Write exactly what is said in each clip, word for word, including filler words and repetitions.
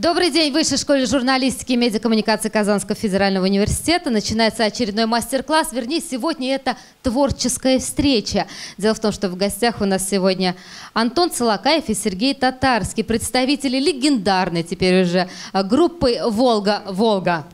Добрый день. В Высшей школе журналистики и медиакоммуникации Казанского федерального университета начинается очередной мастер-класс. Вернее, сегодня это творческая встреча. Дело в том, что в гостях у нас сегодня Антон Целакаев и Сергей Татарский, представители легендарной теперь уже группы «Волга-Волга».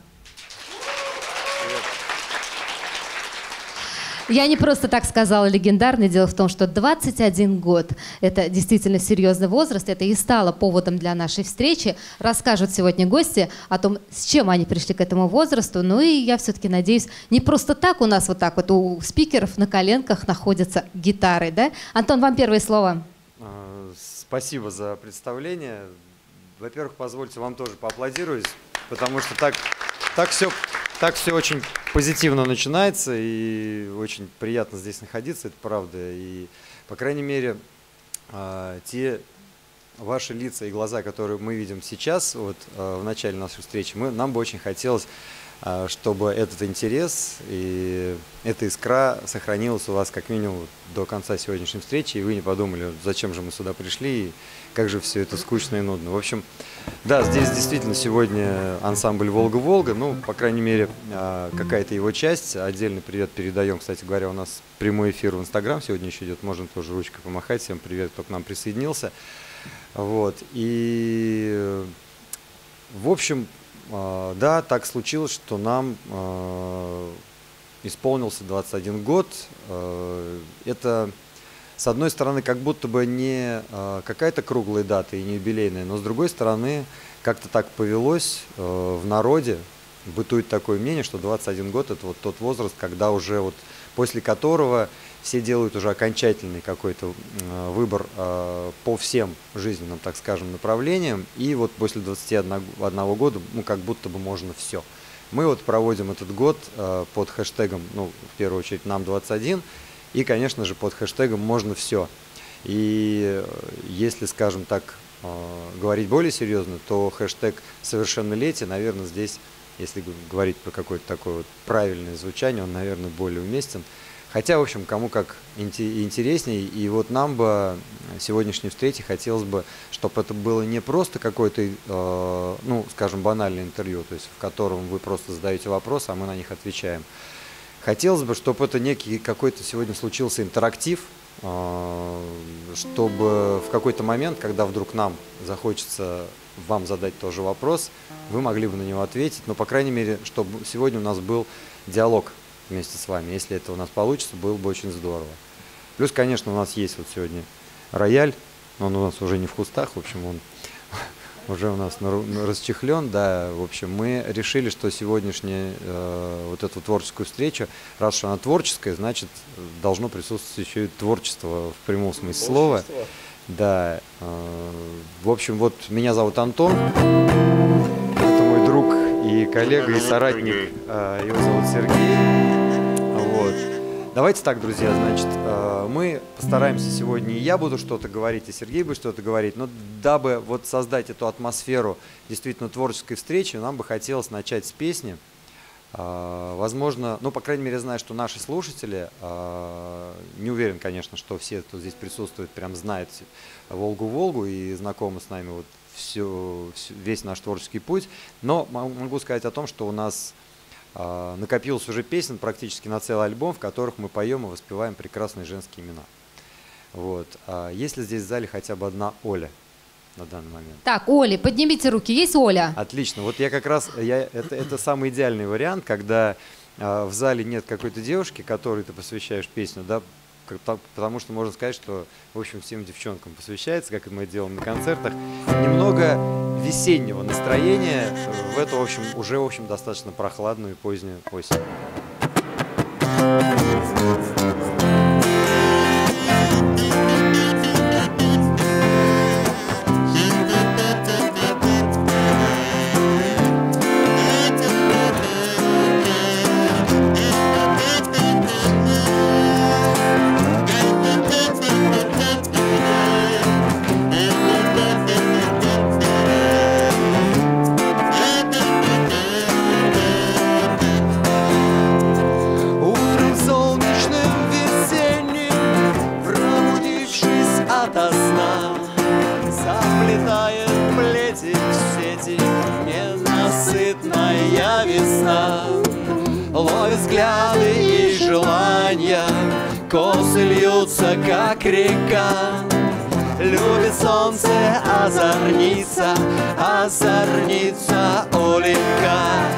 Я не просто так сказала легендарный. Дело в том, что двадцать один год – это действительно серьезный возраст. Это и стало поводом для нашей встречи. Расскажут сегодня гости о том, с чем они пришли к этому возрасту. Ну и я все-таки надеюсь, не просто так у нас вот так вот у спикеров на коленках находятся гитары, да? Антон, вам первое слово. Спасибо за представление. Во-первых, позвольте вам тоже поаплодировать, потому что так, так все... Так все очень позитивно начинается, и очень приятно здесь находиться, это правда. И, по крайней мере, те ваши лица и глаза, которые мы видим сейчас, вот, в начале нашей встречи, мы, нам бы очень хотелось, чтобы этот интерес и эта искра сохранилась у вас как минимум до конца сегодняшней встречи, и вы не подумали, зачем же мы сюда пришли, и как же все это скучно и нудно. В общем, да, здесь действительно сегодня ансамбль «Волга-Волга», ну, по крайней мере, какая-то его часть. Отдельный привет передаем, кстати говоря, у нас прямой эфир в Инстаграм сегодня еще идет, можно тоже ручкой помахать. Всем привет, кто к нам присоединился. Вот, и, в общем, да, так случилось, что нам исполнился двадцать один год. Это... С одной стороны, как будто бы не э, какая-то круглая дата и не юбилейная, но с другой стороны, как-то так повелось э, в народе, бытует такое мнение, что двадцать один год – это вот тот возраст, когда уже вот после которого все делают уже окончательный какой-то э, выбор э, по всем жизненным, так скажем, направлениям, и вот после двадцати одного года, ну, как будто бы можно все. Мы вот проводим этот год э, под хэштегом, ну, в первую очередь, нам двадцать один. И, конечно же, под хэштегом «можно все». И если, скажем так, говорить более серьезно, то хэштег «совершеннолетие», наверное, здесь, если говорить про какое-то такое вот правильное звучание, он, наверное, более уместен. Хотя, в общем, кому как интересней. И вот нам бы сегодняшней встрече хотелось бы, чтобы это было не просто какое-то, ну, скажем, банальное интервью, то есть в котором вы просто задаете вопросы, а мы на них отвечаем. Хотелось бы, чтобы это некий какой-то сегодня случился интерактив, чтобы в какой-то момент, когда вдруг нам захочется вам задать тоже вопрос, вы могли бы на него ответить, но, по крайней мере, чтобы сегодня у нас был диалог вместе с вами. Если это у нас получится, было бы очень здорово. Плюс, конечно, у нас есть вот сегодня рояль, он у нас уже не в кустах, в общем, он... уже у нас расчехлен, да, в общем, мы решили, что сегодняшняя э, вот эту творческую встречу, раз что она творческая, значит, должно присутствовать еще и творчество в прямом смысле слова. Да, э, в общем, вот меня зовут Антон, это мой друг и коллега, и соратник, э, его зовут Сергей, вот. Давайте так, друзья, значит, мы постараемся сегодня, и я буду что-то говорить, и Сергей будет что-то говорить, но дабы вот создать эту атмосферу действительно творческой встречи, нам бы хотелось начать с песни. Возможно, ну, по крайней мере, я знаю, что наши слушатели, не уверен, конечно, что все, кто здесь присутствует, прям знают «Волгу-Волгу» и знакомы с нами вот все, весь наш творческий путь, но могу сказать о том, что у нас... накопилось уже песен практически на целый альбом, в которых мы поем и воспеваем прекрасные женские имена. Вот. А есть ли здесь в зале хотя бы одна Оля на данный момент? Так, Оля, поднимите руки. Есть Оля? Отлично. Вот я как раз, я, это, это самый идеальный вариант, когда а, в зале нет какой-то девушки, которой ты посвящаешь песню, да, потому что можно сказать, что, в общем, всем девчонкам посвящается, как мы это делаем на концертах, немного весеннего настроения в эту, в общем, уже, в общем, достаточно прохладную и позднюю осень. Ото сна заплетает плети в сети суетная весна ловит взгляды и желания, косы льются, как река. Любит солнце озорница, озорница Оленька.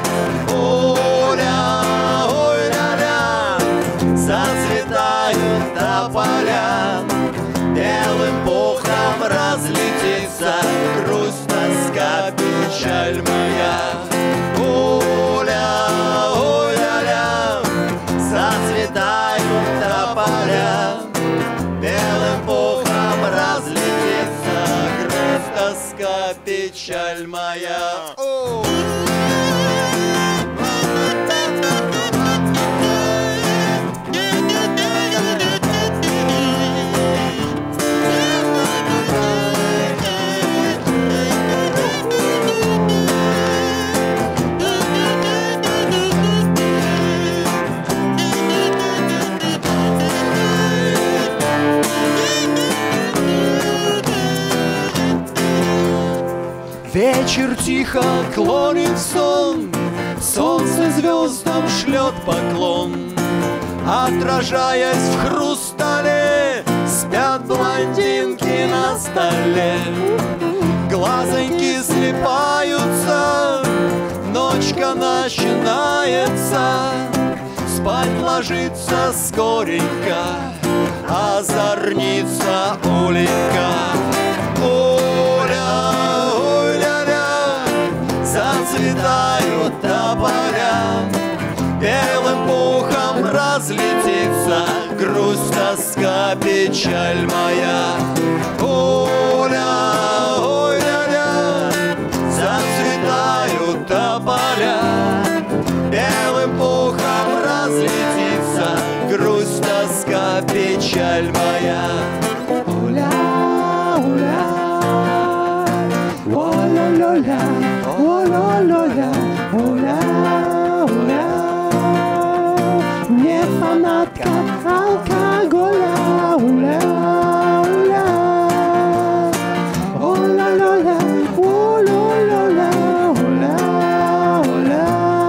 Оля, ой-ля-ля, зацветают тополя, белым пухом разлетится грусть, тоска, печаль моя. Оля, ой-ля-ля, зацветают тополя, белым пухом разлетится грусть, тоска, печаль моя. Вечер тихо клонит сон, солнце звездам шлет поклон. Отражаясь в хрустале, спят блондинки на столе. Глазоньки слипаются, ночка начинается, спать ложится скоренько озорница Оленька. Оля, зацветают тополя, белым пухом разлетится грусть, тоска, печаль моя. Оля, ой-ля-ля, зацветают тополя, белым пухом разлетится грусть, тоска, печаль моя. Оля, оля, оля-ля-ля. Оля, оля, оля, оля, не фанатка алкоголя. Оля, оля, оля, оля, оля, оля, оля, оля.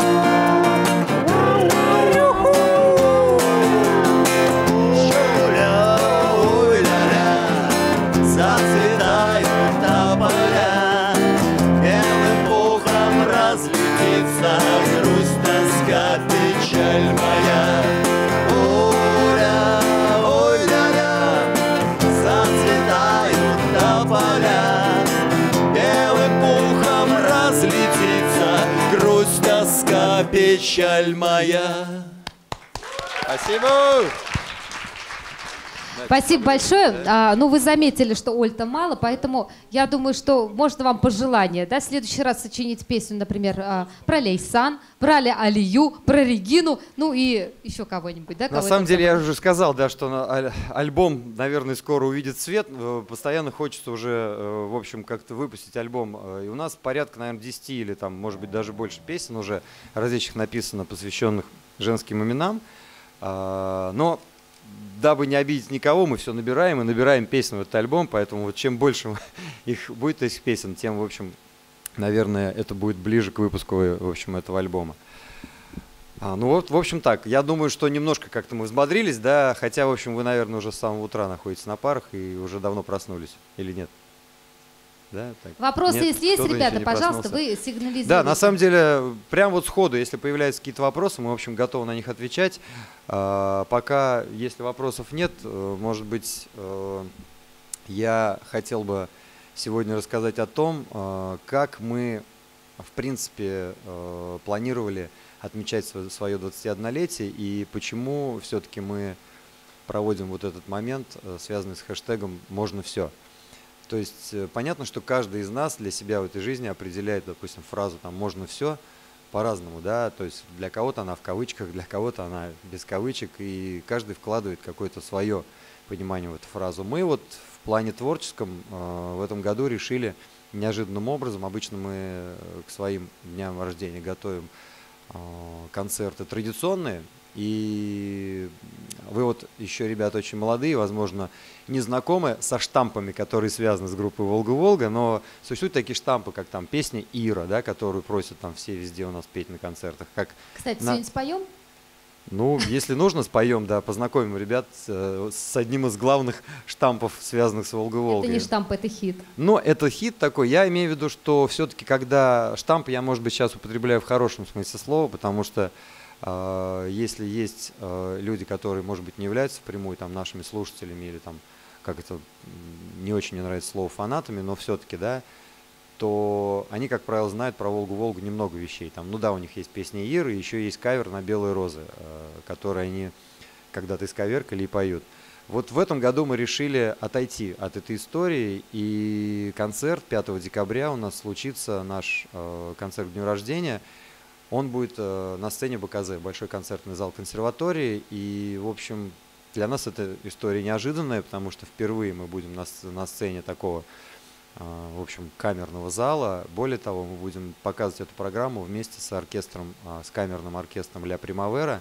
Оля, оля, зацветают тополя, белым пухом разлетится грусть, тоска, печаль моя. Оля, ой-ля-ля, зацветают тополя, белым пухом разлетится грусть, тоска, печаль моя. Спасибо! Спасибо большое. А, ну, вы заметили, что Оль-то мало, поэтому я думаю, что можно вам пожелание, да, в следующий раз сочинить песню, например, а, про Лейсан, про Алию, про Регину, ну и еще кого-нибудь, да? На самом деле, я уже сказал, да, что на, альбом, наверное, скоро увидит свет. Постоянно хочется уже, в общем, как-то выпустить альбом. И у нас порядка, наверное, десяти или, там, может быть, даже больше песен уже различных написано, посвященных женским именам. Но дабы не обидеть никого, мы все набираем и набираем песен в этот альбом, поэтому вот чем больше их будет, этих песен, тем, в общем, наверное, это будет ближе к выпуску, в общем, этого альбома. А, ну вот, в общем, так, я думаю, что немножко как-то мы взбодрились, да, хотя, в общем, вы, наверное, уже с самого утра находитесь на парах и уже давно проснулись, или нет? Да, так. Вопросы, Нет, если есть, ребята, пожалуйста, проснулся. вы сигнализируете. Да, на самом деле, прям вот сходу, если появляются какие-то вопросы, мы, в общем, готовы на них отвечать. А, пока, если вопросов нет, может быть, я хотел бы сегодня рассказать о том, как мы, в принципе, планировали отмечать свое двадцатиоднолетие и почему все-таки мы проводим вот этот момент, связанный с хэштегом «Можно все». То есть понятно, что каждый из нас для себя в этой жизни определяет, допустим, фразу там «можно все» по-разному, да, то есть для кого-то она в кавычках, для кого-то она без кавычек, и каждый вкладывает какое-то свое понимание в эту фразу. Мы вот в плане творческом э, в этом году решили неожиданным образом, обычно мы к своим дням рождения готовим э, концерты традиционные, И вы вот еще, ребята, очень молодые, возможно, не знакомы со штампами, которые связаны с группой «Волга-Волга», но существуют такие штампы, как там песня «Ира», да, которую просят там все везде у нас петь на концертах. Как Кстати, на... сегодня споем? Ну, если нужно, споем, да, познакомим ребят с, с одним из главных штампов, связанных с «Волга-Волгой». Это не штамп, это хит. Но это хит такой. Я имею в виду, что все-таки, когда штамп, я, может быть, сейчас употребляю в хорошем смысле слова, потому что э, если есть э, люди, которые, может быть, не являются впрямую там нашими слушателями или там, как это, не очень мне нравится слово, фанатами, но все-таки, да, то они, как правило, знают про «Волгу-Волгу» немного вещей. Там, ну да, у них есть песня Иры, еще есть кавер на «Белые розы», э, которые они когда-то исковеркали и поют. Вот в этом году мы решили отойти от этой истории, и концерт пятого декабря у нас случится, наш э, концерт к дню рождения. Он будет э, на сцене БКЗ, Большой концертный зал консерватории, и, в общем, для нас эта история неожиданная, потому что впервые мы будем на, на сцене такого, э, в общем, камерного зала. Более того, мы будем показывать эту программу вместе с оркестром, э, с камерным оркестром «Ля Примавера».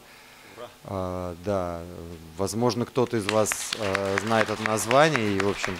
А, да, возможно, кто-то из вас а, знает это название, и, в общем,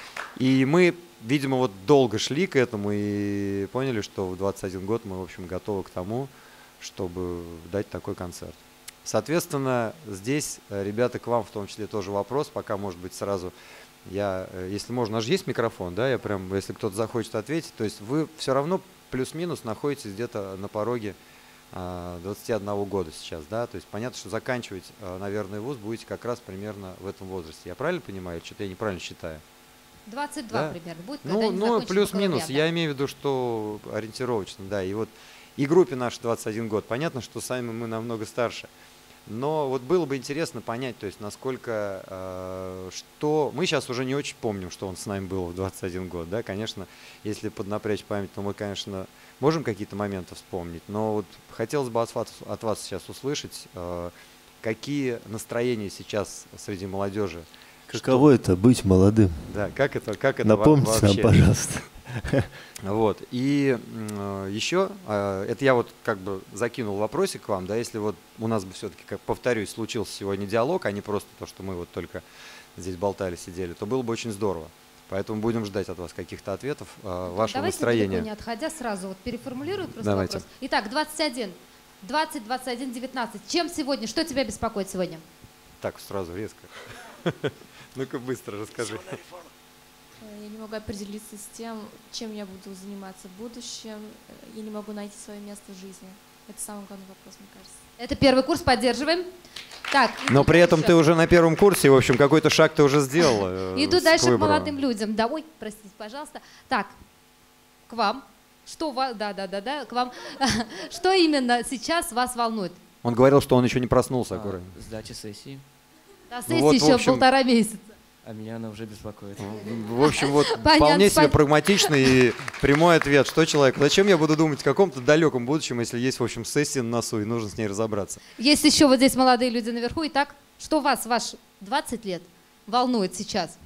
и мы, видимо, вот долго шли к этому и поняли, что в двадцать один год мы, в общем, готовы к тому, чтобы дать такой концерт. Соответственно, здесь, ребята, к вам в том числе тоже вопрос, пока, может быть, сразу я, если можно, у нас же есть микрофон, да, я прям, если кто-то захочет ответить, то есть вы все равно плюс-минус находитесь где-то на пороге двадцати одного года сейчас, да, то есть понятно, что заканчивать, наверное, вуз будете как раз примерно в этом возрасте. Я правильно понимаю, что-то я неправильно считаю? двадцать два да? примерно будет, ну, ну плюс-минус, я имею в виду, что ориентировочно, да, и вот и группе нашей двадцать один год, понятно, что сами мы намного старше, но вот было бы интересно понять, то есть насколько, э, что, мы сейчас уже не очень помним, что он с нами был в двадцать один год, да, конечно, если поднапрячь память, то мы, конечно, можем какие-то моменты вспомнить, но вот хотелось бы от вас, от вас сейчас услышать, э, какие настроения сейчас среди молодежи. Каково что... это быть молодым? Да, как это, как это Напомните вообще? нам, пожалуйста. Вот, и э, еще, э, это я вот как бы закинул вопросик к вам, да, если вот у нас бы все-таки, как повторюсь, случился сегодня диалог, а не просто то, что мы вот только здесь болтали, сидели, то было бы очень здорово. Поэтому будем ждать от вас каких-то ответов, э, вашего Давайте настроения. Давайте не отходя сразу, вот переформулирую просто Давайте. вопрос. Итак, двадцать один, двадцать, двадцать один, девятнадцать. Чем сегодня, что тебя беспокоит сегодня? Так, сразу, резко. Ну-ка быстро расскажи. Я не могу определиться с тем, чем я буду заниматься в будущем. Я не могу найти свое место в жизни. Это самый главный вопрос, мне кажется. Это первый курс, поддерживаем. Так, Но при этом ты уже на первом курсе, в общем, какой-то шаг ты уже сделал. Иду дальше к молодым людям. Да, ой, простите, пожалуйста. Так, к вам. Что вас, да, да, да, да, к вам. Что именно сейчас вас волнует? Он говорил, что он еще не проснулся, А, аккуратно. сдача сессии, До Ну сессии вот, в еще общем, полтора месяца. а меня она уже беспокоит. В общем, вот Понятно, вполне себе спа- прагматичный и прямой ответ. Что человек? Зачем я буду думать о каком-то далеком будущем, если есть, в общем, сессия на носу, и нужно с ней разобраться? Есть еще вот здесь молодые люди наверху. Итак, что вас, ваш двадцать лет, волнует сейчас?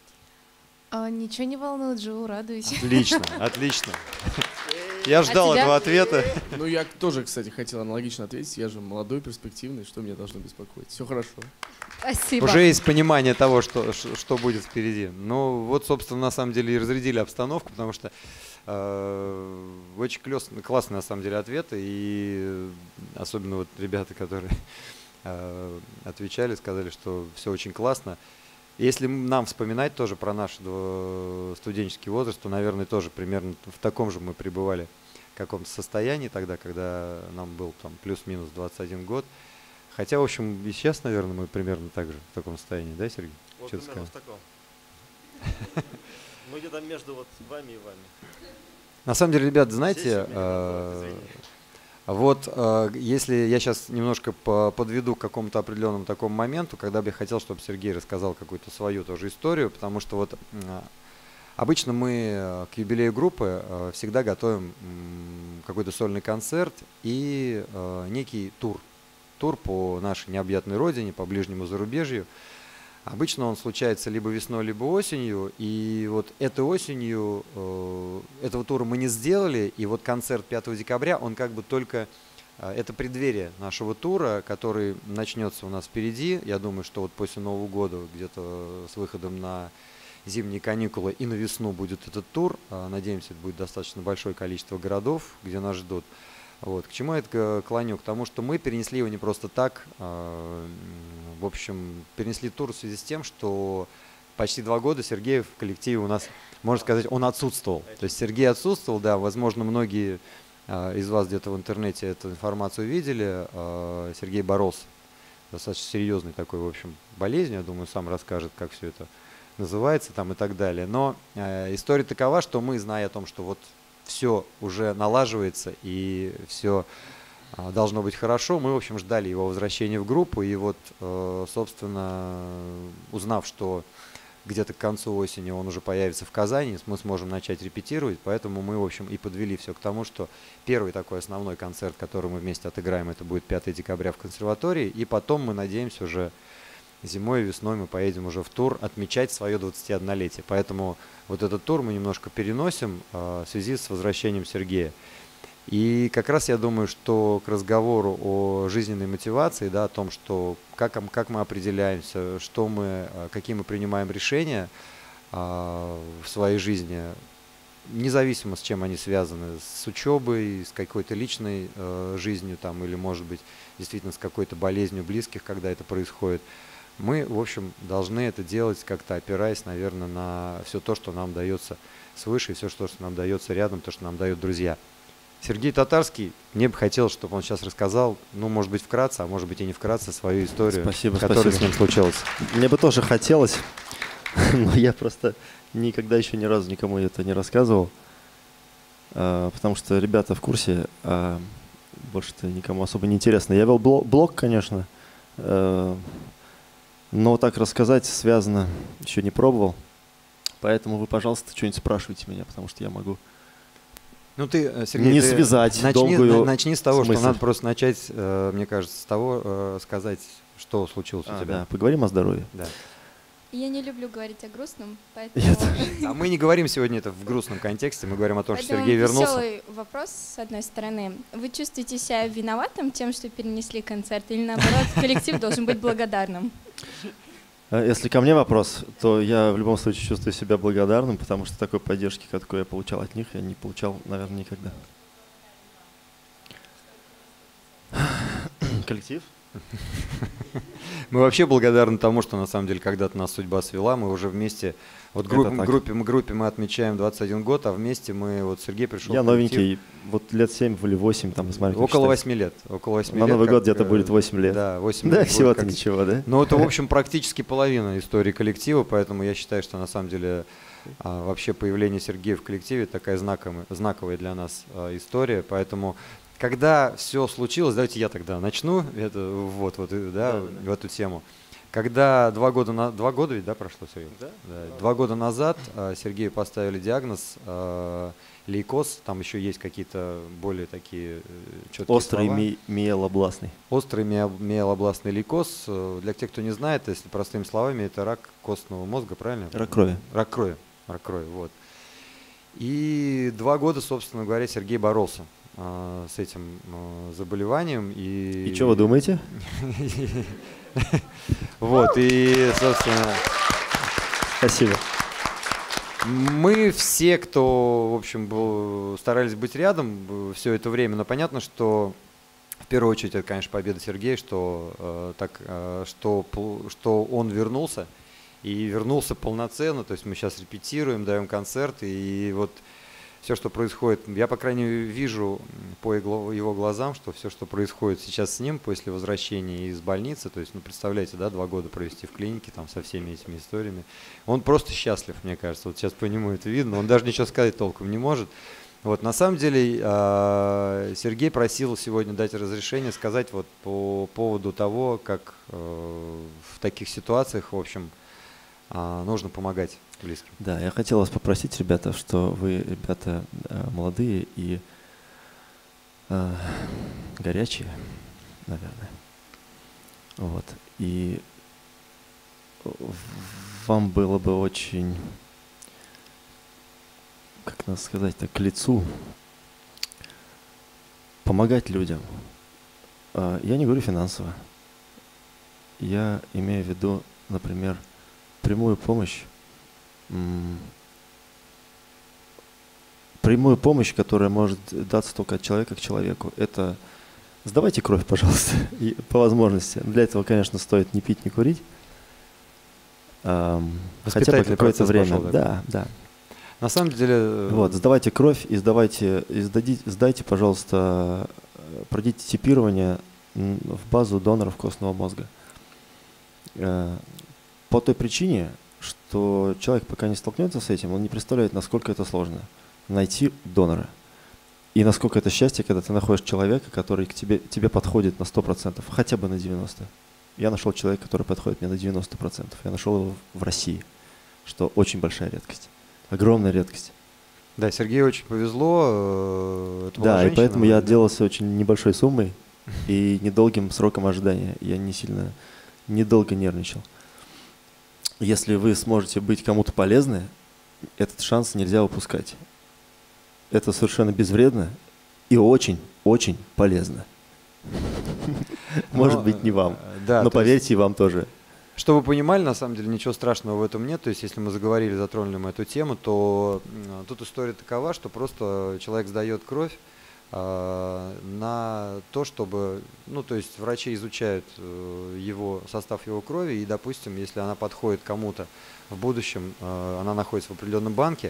А, ничего не волнует, живу, радуюсь. Отлично, отлично. Я ждал тебя? этого ответа. Ну, я тоже, кстати, хотел аналогично ответить. Я же молодой, перспективный, что меня должно беспокоить? Все хорошо. Спасибо. Уже есть понимание того, что, ш- что будет впереди. Ну, вот, собственно, на самом деле и разрядили обстановку, потому что э, очень клёс- классный, на самом деле, ответ. И э, особенно вот ребята, которые э, отвечали, сказали, что все очень классно. Если нам вспоминать тоже про наш э, студенческий возраст, то, наверное, тоже примерно в таком же мы пребывали в каком-то состоянии тогда, когда нам был там плюс-минус двадцать один год. Хотя, в общем, и сейчас, наверное, мы примерно так же в таком состоянии, да, Сергей? Вот Что ты примерно сказал? в таком. Мы где-то между вот вами и вами. На самом деле, ребят, знаете, Сессию меня э, назвать, извини. вот э, если я сейчас немножко по- подведу к какому-то определенному такому моменту, когда бы я хотел, чтобы Сергей рассказал какую-то свою тоже историю, потому что вот э, обычно мы э, к юбилею группы э, всегда готовим м, какой-то сольный концерт и э, некий тур. Тур по нашей необъятной родине, по ближнему зарубежью. Обычно он случается либо весной, либо осенью. И вот этой осенью э, этого тура мы не сделали. И вот концерт пятого декабря, он как бы только это преддверие нашего тура, который начнется у нас впереди. Я думаю, что вот после Нового года, где-то с выходом на зимние каникулы и на весну будет этот тур. Надеемся, это будет достаточно большое количество городов, где нас ждут. Вот. К чему я это клоню? К тому, что мы перенесли его не просто так. В общем, перенесли тур в связи с тем, что почти два года Сергей в коллективе у нас, можно сказать, он отсутствовал. То есть Сергей отсутствовал, да, возможно, многие из вас где-то в интернете эту информацию видели. Сергей боролся достаточно серьезной такой, в общем, болезнью. Я думаю, сам расскажет, как все это называется там и так далее. Но история такова, что мы, зная о том, что вот все уже налаживается и все должно быть хорошо, мы, в общем, ждали его возвращения в группу. И вот, собственно, узнав, что где-то к концу осени он уже появится в Казани, мы сможем начать репетировать, поэтому мы, в общем, и подвели все к тому, что первый такой основной концерт, который мы вместе отыграем, это будет пятого декабря в консерватории, и потом мы надеемся уже зимой и весной мы поедем уже в тур отмечать свое двадцатиоднолетие. Поэтому вот этот тур мы немножко переносим в связи с возвращением Сергея. И как раз я думаю, что к разговору о жизненной мотивации, да, о том, что как, как мы определяемся, что мы, какие мы принимаем решения а, в своей жизни, независимо с чем они связаны, с учебой, с какой-то личной а, жизнью там, или, может быть, действительно с какой-то болезнью близких, когда это происходит, мы, в общем, должны это делать как-то опираясь, наверное, на все то, что нам дается свыше, и все, что нам дается рядом, то, что нам дают друзья. Сергей Татарский, мне бы хотелось, чтобы он сейчас рассказал, ну, может быть, вкратце, а может быть и не вкратце, свою историю, спасибо, которая спасибо. с ним случилась. Мне бы тоже хотелось, но я просто никогда еще ни разу никому это не рассказывал, потому что ребята в курсе, а больше-то никому особо не интересно. Я вел блог, конечно, но так рассказать связано еще не пробовал, поэтому вы, пожалуйста, что-нибудь спрашивайте меня, потому что я могу... Ну ты, Сергей, не ты связать начни, долгую начни с того, смысле. Что надо просто начать, мне кажется, с того, сказать, что случилось а, у тебя. Да, поговорим о здоровье. Да. Я не люблю говорить о грустном, поэтому... А мы не говорим сегодня это в грустном контексте, мы говорим о том, поэтому что Сергей вернулся. Веселый вопрос, с одной стороны. Вы чувствуете себя виноватым тем, что перенесли концерт, или наоборот, коллектив должен быть благодарным? Если ко мне вопрос, то я в любом случае чувствую себя благодарным, потому что такой поддержки, какой я получал от них, я не получал, наверное, никогда. Коллектив? Мы вообще благодарны тому, что на самом деле когда-то нас судьба свела, мы уже вместе, вот групп, группе, мы, группе мы отмечаем двадцать один год, а вместе мы, вот Сергей пришел. Я новенький, вот лет семь или восемь, там, смотрите. Около восьми лет. Около восьми на лет, Новый как, год где-то будет восемь лет. Да, восемь да лет. Да, всего-то как... ничего, да? Ну, это, в общем, практически половина истории коллектива, поэтому я считаю, что на самом деле а, вообще появление Сергея в коллективе такая знаковая, знаковая для нас а, история, поэтому... Когда все случилось, давайте я тогда начну это, вот, вот, да, да, да. в эту тему. Когда два года, на, два года ведь, да, прошло, Сергей? Да. Да. Два года назад э, Сергею поставили диагноз э, лейкоз, там еще есть какие-то более такие э, четкие Острый слова. ми миелобластный. Острый ми миелобластный лейкоз. Для тех, кто не знает, если простыми словами, это рак костного мозга, правильно? Рак крови. Рак крови, рак крови, вот. И два года, собственно говоря, Сергей боролся с этим заболеванием. И, и что вы думаете? Вот, и, собственно... Спасибо. Мы все, кто, в общем, был, старались быть рядом все это время, но понятно, что в первую очередь это, конечно, победа Сергея, что, так, что, что он вернулся, и вернулся полноценно, то есть мы сейчас репетируем, даем концерт, и вот... Все, что происходит, я, по крайней мере, вижу по его глазам, что все, что происходит сейчас с ним после возвращения из больницы, то есть, ну, представляете, да, два года провести в клинике там со всеми этими историями, он просто счастлив, мне кажется, вот сейчас по нему это видно, он даже ничего сказать толком не может. Вот, на самом деле, Сергей просил сегодня дать разрешение сказать вот по поводу того, как в таких ситуациях, в общем, нужно помогать близким. Да, я хотел вас попросить, ребята, что вы, ребята, молодые и э, горячие, наверное. Вот. И вам было бы очень, как надо сказать, так, к лицу помогать людям, А, Я не говорю финансово. Я имею в виду, например, прямую помощь. м, Прямую помощь, которая может даться только от человека к человеку. Это сдавайте кровь, пожалуйста, и по возможности. Для этого, конечно, стоит не пить, не курить. Ам, Хотя бы Воспитательный какое-то процесс время. пошел, да? Да, да. На самом деле, э, Вот, сдавайте кровь и сдавайте, и сдадите, сдайте, пожалуйста, э, пройдите типирование м, в базу доноров костного мозга. Э, По той причине, что человек пока не столкнется с этим, он не представляет, насколько это сложно найти донора. И насколько это счастье, когда ты находишь человека, который к тебе, тебе подходит на сто процентов, хотя бы на девяносто процентов. Я нашел человека, который подходит мне на девяносто процентов. Я нашел его в России, что очень большая редкость. Огромная редкость. да, Сергею очень повезло. э, это была Да, и женщина, поэтому я да. отделался очень небольшой суммой и недолгим сроком ожидания. Я не сильно, недолго нервничал. Если вы сможете быть кому-то полезны, этот шанс нельзя упускать. Это совершенно безвредно и очень, очень полезно. Может Но, быть, не вам, э, да, но то есть, поверьте, и вам тоже. чтобы вы понимали, на самом деле ничего страшного в этом нет. То есть, если мы заговорили, затронули мы эту тему, то м, тут история такова, что просто человек сдает кровь а, на то, чтобы, ну, то есть врачи изучают э, его состав его крови, и, допустим, если она подходит кому-то в будущем, э, она находится в определенном банке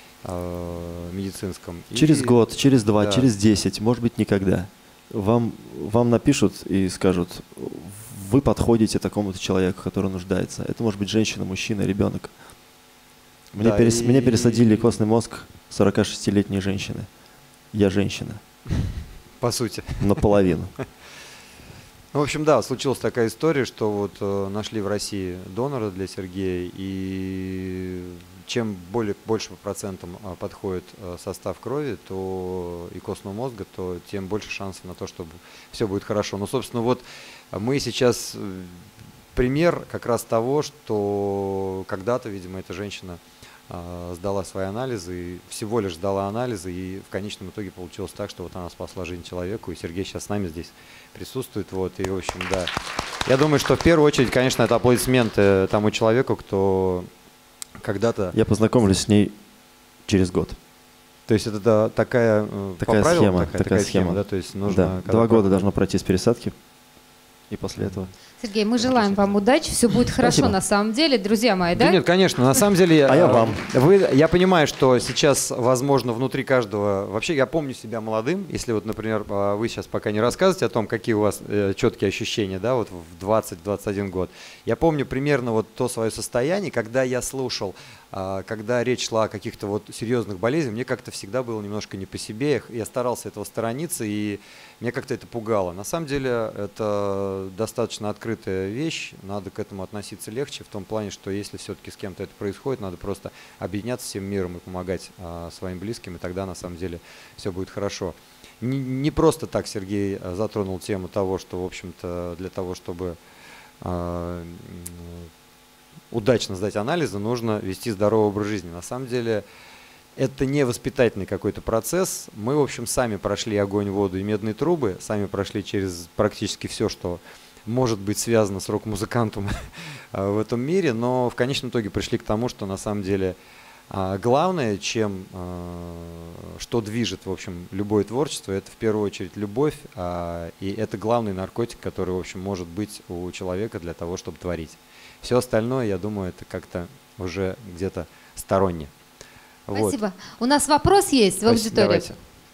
э, медицинском. Через и- год, через два, да. через десять, может быть, никогда. Вам, вам напишут и скажут, вы подходите такому-то человеку, который нуждается. Это может быть женщина, мужчина, ребенок. Мне, Да, перес- и- мне пересадили костный мозг сорокашестилетней женщины. Я женщина, По сути. наполовину. Ну, в общем, да, случилась такая история, что вот э, нашли в России донора для Сергея, и чем более, больше по процентам э, подходит э, состав крови, то и костного мозга, то тем больше шансов на то, что все будет хорошо. Ну, собственно, вот мы сейчас э, пример как раз того, что когда-то, видимо, эта женщина э, сдала свои анализы, и всего лишь сдала анализы, и в конечном итоге получилось так, что вот она спасла жизнь человеку, и Сергей сейчас с нами здесь присутствует, вот, и, в общем, да. Я думаю, что в первую очередь, конечно, это аплодисменты тому человеку, кто когда-то... Я познакомлюсь с ней через год. То есть это да, такая, э, Такая по правилам схема, такая, такая схема, схема. да, то есть нужно... Да, когда два года проходит- должно пройти с пересадки, и после этого. Сергей, мы желаем вам удачи, все будет хорошо Спасибо. на самом деле, друзья мои, Да да? нет, конечно, на самом деле... А я э, вам. Вы, я понимаю, что сейчас, возможно, внутри каждого... Вообще, я помню себя молодым. Если вот, например, э, вы сейчас пока не рассказываете о том, какие у вас э, четкие ощущения, да, вот в двадцать-двадцать один год. Я помню примерно вот то свое состояние, когда я слушал, э, когда речь шла о каких-то вот серьезных болезнях, мне как-то всегда было немножко не по себе. Я, я старался этого сторониться, и меня как-то это пугало. На самом деле, это достаточно открытая вещь, надо к этому относиться легче, в том плане, что если все-таки с кем-то это происходит, надо просто объединяться всем миром и помогать а, своим близким, и тогда на самом деле все будет хорошо. Не, не просто так Сергей а, затронул тему того, что, в общем-то, для того, чтобы а, м, удачно сдать анализы, нужно вести здоровый образ жизни. На самом деле, это не воспитательный какой-то процесс. Мы, в общем, сами прошли огонь, воду и медные трубы, сами прошли через практически все, что может быть связано с рок-музыкантом в этом мире, но в конечном итоге пришли к тому, что на самом деле а, главное, чем, а, что движет, в общем, любое творчество, это в первую очередь любовь, а, и это главный наркотик, который, в общем, может быть у человека для того, чтобы творить. Все остальное, я думаю, это как-то уже где-то сторонне. Вот. Спасибо. У нас вопрос есть в Спасибо, аудитории. давайте.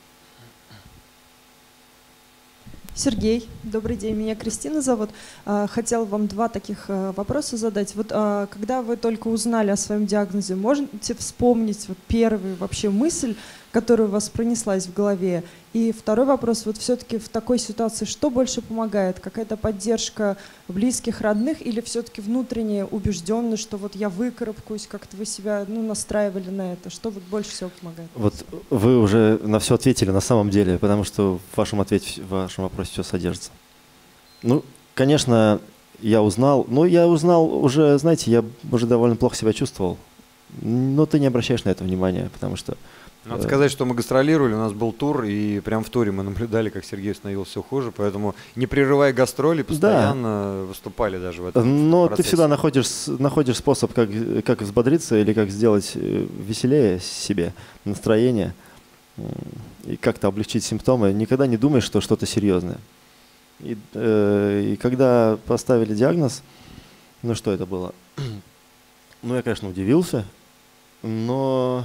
Сергей, добрый день, меня Кристина зовут. А, Хотела вам два таких а, вопроса задать. Вот а, когда вы только узнали о своем диагнозе, можете вспомнить вот первую вообще мысль, которая у вас пронеслась в голове? И второй вопрос, вот все-таки в такой ситуации что больше помогает? Какая-то поддержка близких, родных или все-таки внутренняя убежденность, что вот я выкарабкаюсь, как-то вы себя ну, настраивали на это? Что вот больше всего помогает? Вот вы уже на все ответили на самом деле, потому что в вашем ответе, в вашем вопросе все содержится. Ну, конечно, я узнал, но я узнал уже, знаете, я уже довольно плохо себя чувствовал. Но ты не обращаешь на это внимания, потому что Надо сказать, что мы гастролировали, у нас был тур, и прям в туре мы наблюдали, как Сергей становился все хуже, поэтому, не прерывая гастроли, постоянно да. выступали даже в этом Но процессе. Ты всегда находишь, находишь способ, как, как взбодриться или как сделать веселее себе настроение и как-то облегчить симптомы. Никогда не думаешь, что что-то серьезное. И, э, и когда поставили диагноз, ну что это было? Ну, я, конечно, удивился, но...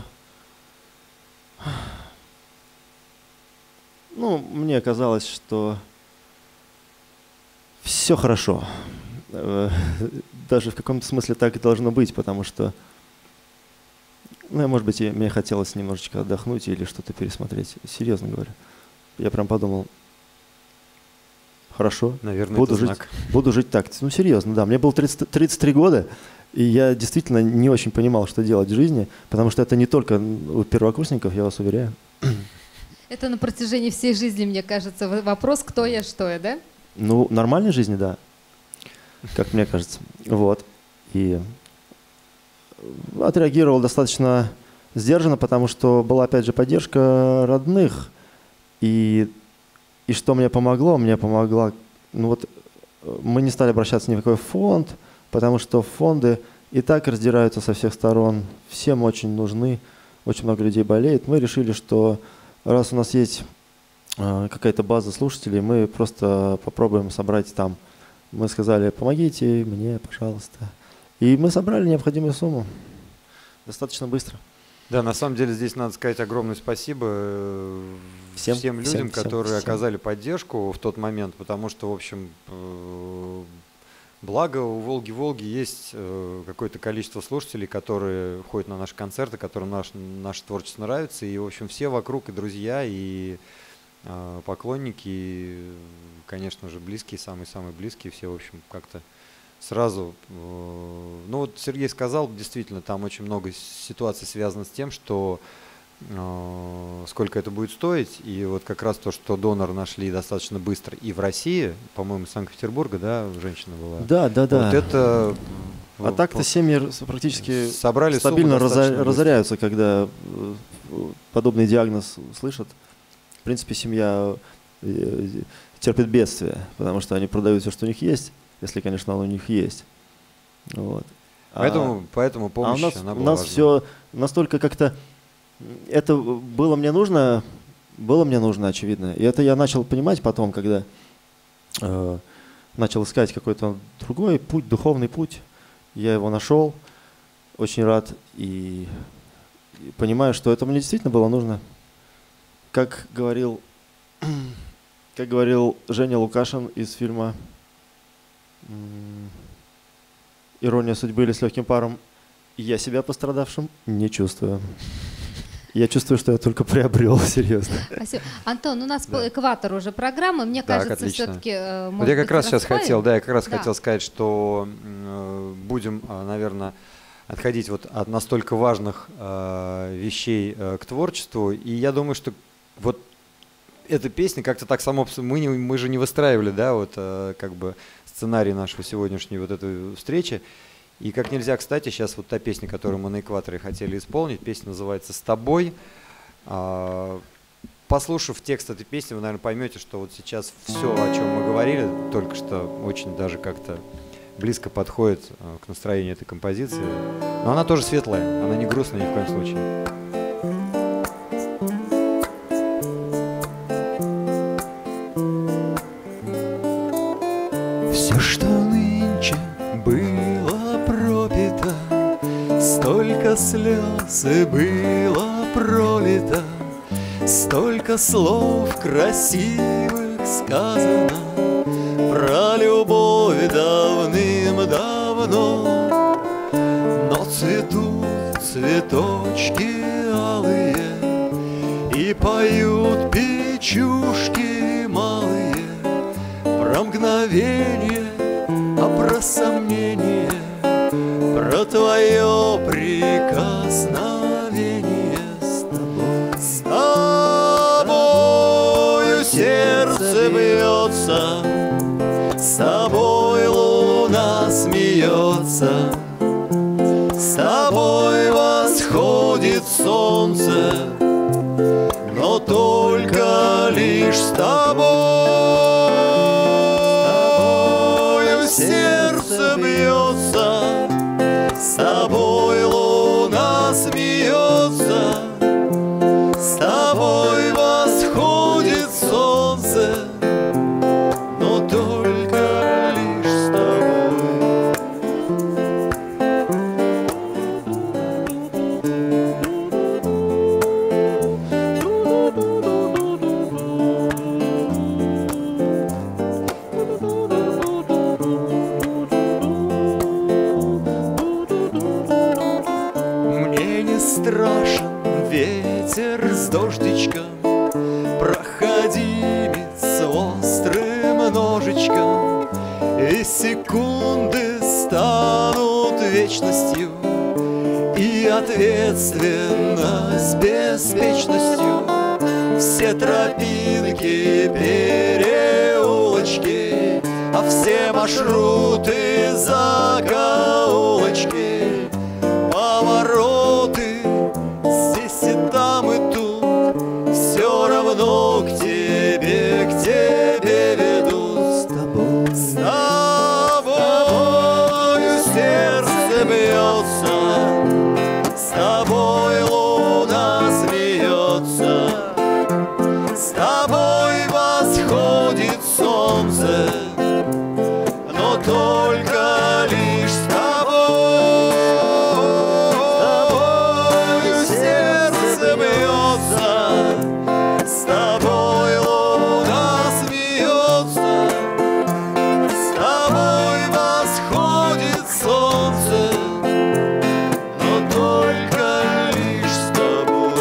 Ну, мне казалось, что все хорошо. Даже в каком-то смысле так и должно быть, потому что, ну, я, может быть, мне хотелось немножечко отдохнуть или что-то пересмотреть. Серьезно говорю. Я прям подумал, хорошо, наверное, буду, это жить, знак. буду жить так. Ну, серьезно, да. Мне было тридцать, тридцать три года, и я действительно не очень понимал, что делать в жизни, потому что это не только у первокурсников, я вас уверяю. Это на протяжении всей жизни, мне кажется, вопрос, кто я, что я, да? Ну, нормальной жизни, да, как мне кажется. Вот. И отреагировал достаточно сдержанно, потому что была, опять же, поддержка родных. И, и что мне помогло? Мне помогла... Ну вот мы не стали обращаться ни в какой фонд, потому что фонды и так раздираются со всех сторон. Всем очень нужны, очень много людей болеет. Мы решили, что раз у нас есть э, какая-то база слушателей, мы просто попробуем собрать там. Мы сказали, помогите мне, пожалуйста. И мы собрали необходимую сумму достаточно быстро. Да, на самом деле здесь надо сказать огромное спасибо всем, всем людям, всем, которые всем. оказали поддержку в тот момент, потому что, в общем, благо у Волги-Волги есть какое-то количество слушателей, которые ходят на наши концерты, которым наш, наше творчество нравится, и, в общем, все вокруг, и друзья, и поклонники, и, конечно же, близкие, самые-самые близкие, все, в общем, как-то сразу, ну вот Сергей сказал, действительно, там очень много ситуаций связано с тем, что э, сколько это будет стоить, и вот как раз то, что донор нашли достаточно быстро и в России, по-моему, из Санкт-Петербурга, да, женщина была. Да, да, да. Вот это... А так-то семьи практически собрали стабильно разо- разоряются, когда подобный диагноз слышат. В принципе, семья терпит бедствие, потому что они продают все, что у них есть. Если, конечно, оно у них есть. Вот. Поэтому, а, поэтому помощь, а у нас, она была у нас важна. все настолько как-то... Это было мне нужно, было мне нужно, очевидно. И это я начал понимать потом, когда э, начал искать какой-то другой путь, духовный путь. Я его нашел, очень рад. И, и понимаю, что это мне действительно было нужно. Как говорил, как говорил Женя Лукашин из фильма «Ирония судьбы» или «С легким паром», я себя пострадавшим не чувствую. Я чувствую, что я только приобрел, серьезно. Спасибо. Антон, у нас да. по экватору уже программа, мне так, кажется, отлично. все-таки... Э, вот я как раз сейчас хотел, да, я как раз да. хотел сказать, что э, будем, наверное, отходить вот от настолько важных э, вещей э, к творчеству, и я думаю, что вот эта песня как-то так само, мы, не, мы же не выстраивали, да, вот э, как бы сценарий нашего сегодняшней вот этой встречи. И как нельзя кстати, сейчас вот та песня, которую мы на экваторе хотели исполнить, песня называется «С тобой». А, послушав текст этой песни, вы, наверное, поймете, что вот сейчас все, о чем мы говорили, только что очень даже как-то близко подходит а, к настроению этой композиции. Но она тоже светлая, она не грустная ни в коем случае. Все, что нынче было пропито, столько слез и было пролито, столько слов красивых сказано про любовь давным-давно. Но цветут цветочки алые и поют печушки малые про мгновение, а про сомнение, про твое прикосновение. С тобой, с тобою сердце бьется, с тобой луна смеется, с тобой восходит солнце, но только лишь с тобой сердце бьется, с тобой луна смеется, с тобой восходит солнце, но только лишь с тобой. Мне не страшен ветер с дождичком, проходимец с острым ножичком, и секунды станут вечностью, и ответственность беспечностью. Все тропинки, переулочки, а все маршруты, закоулочки, повороты здесь и там и тут, все равно к тебе, к тебе ведут. С тобой, с тобою сердце бьется, с тобой луна смеется, с тобой восходит солнце, но только лишь с тобой. С тобою сердце бьется, с тобой луна смеется, с тобой восходит солнце, но только лишь с тобой.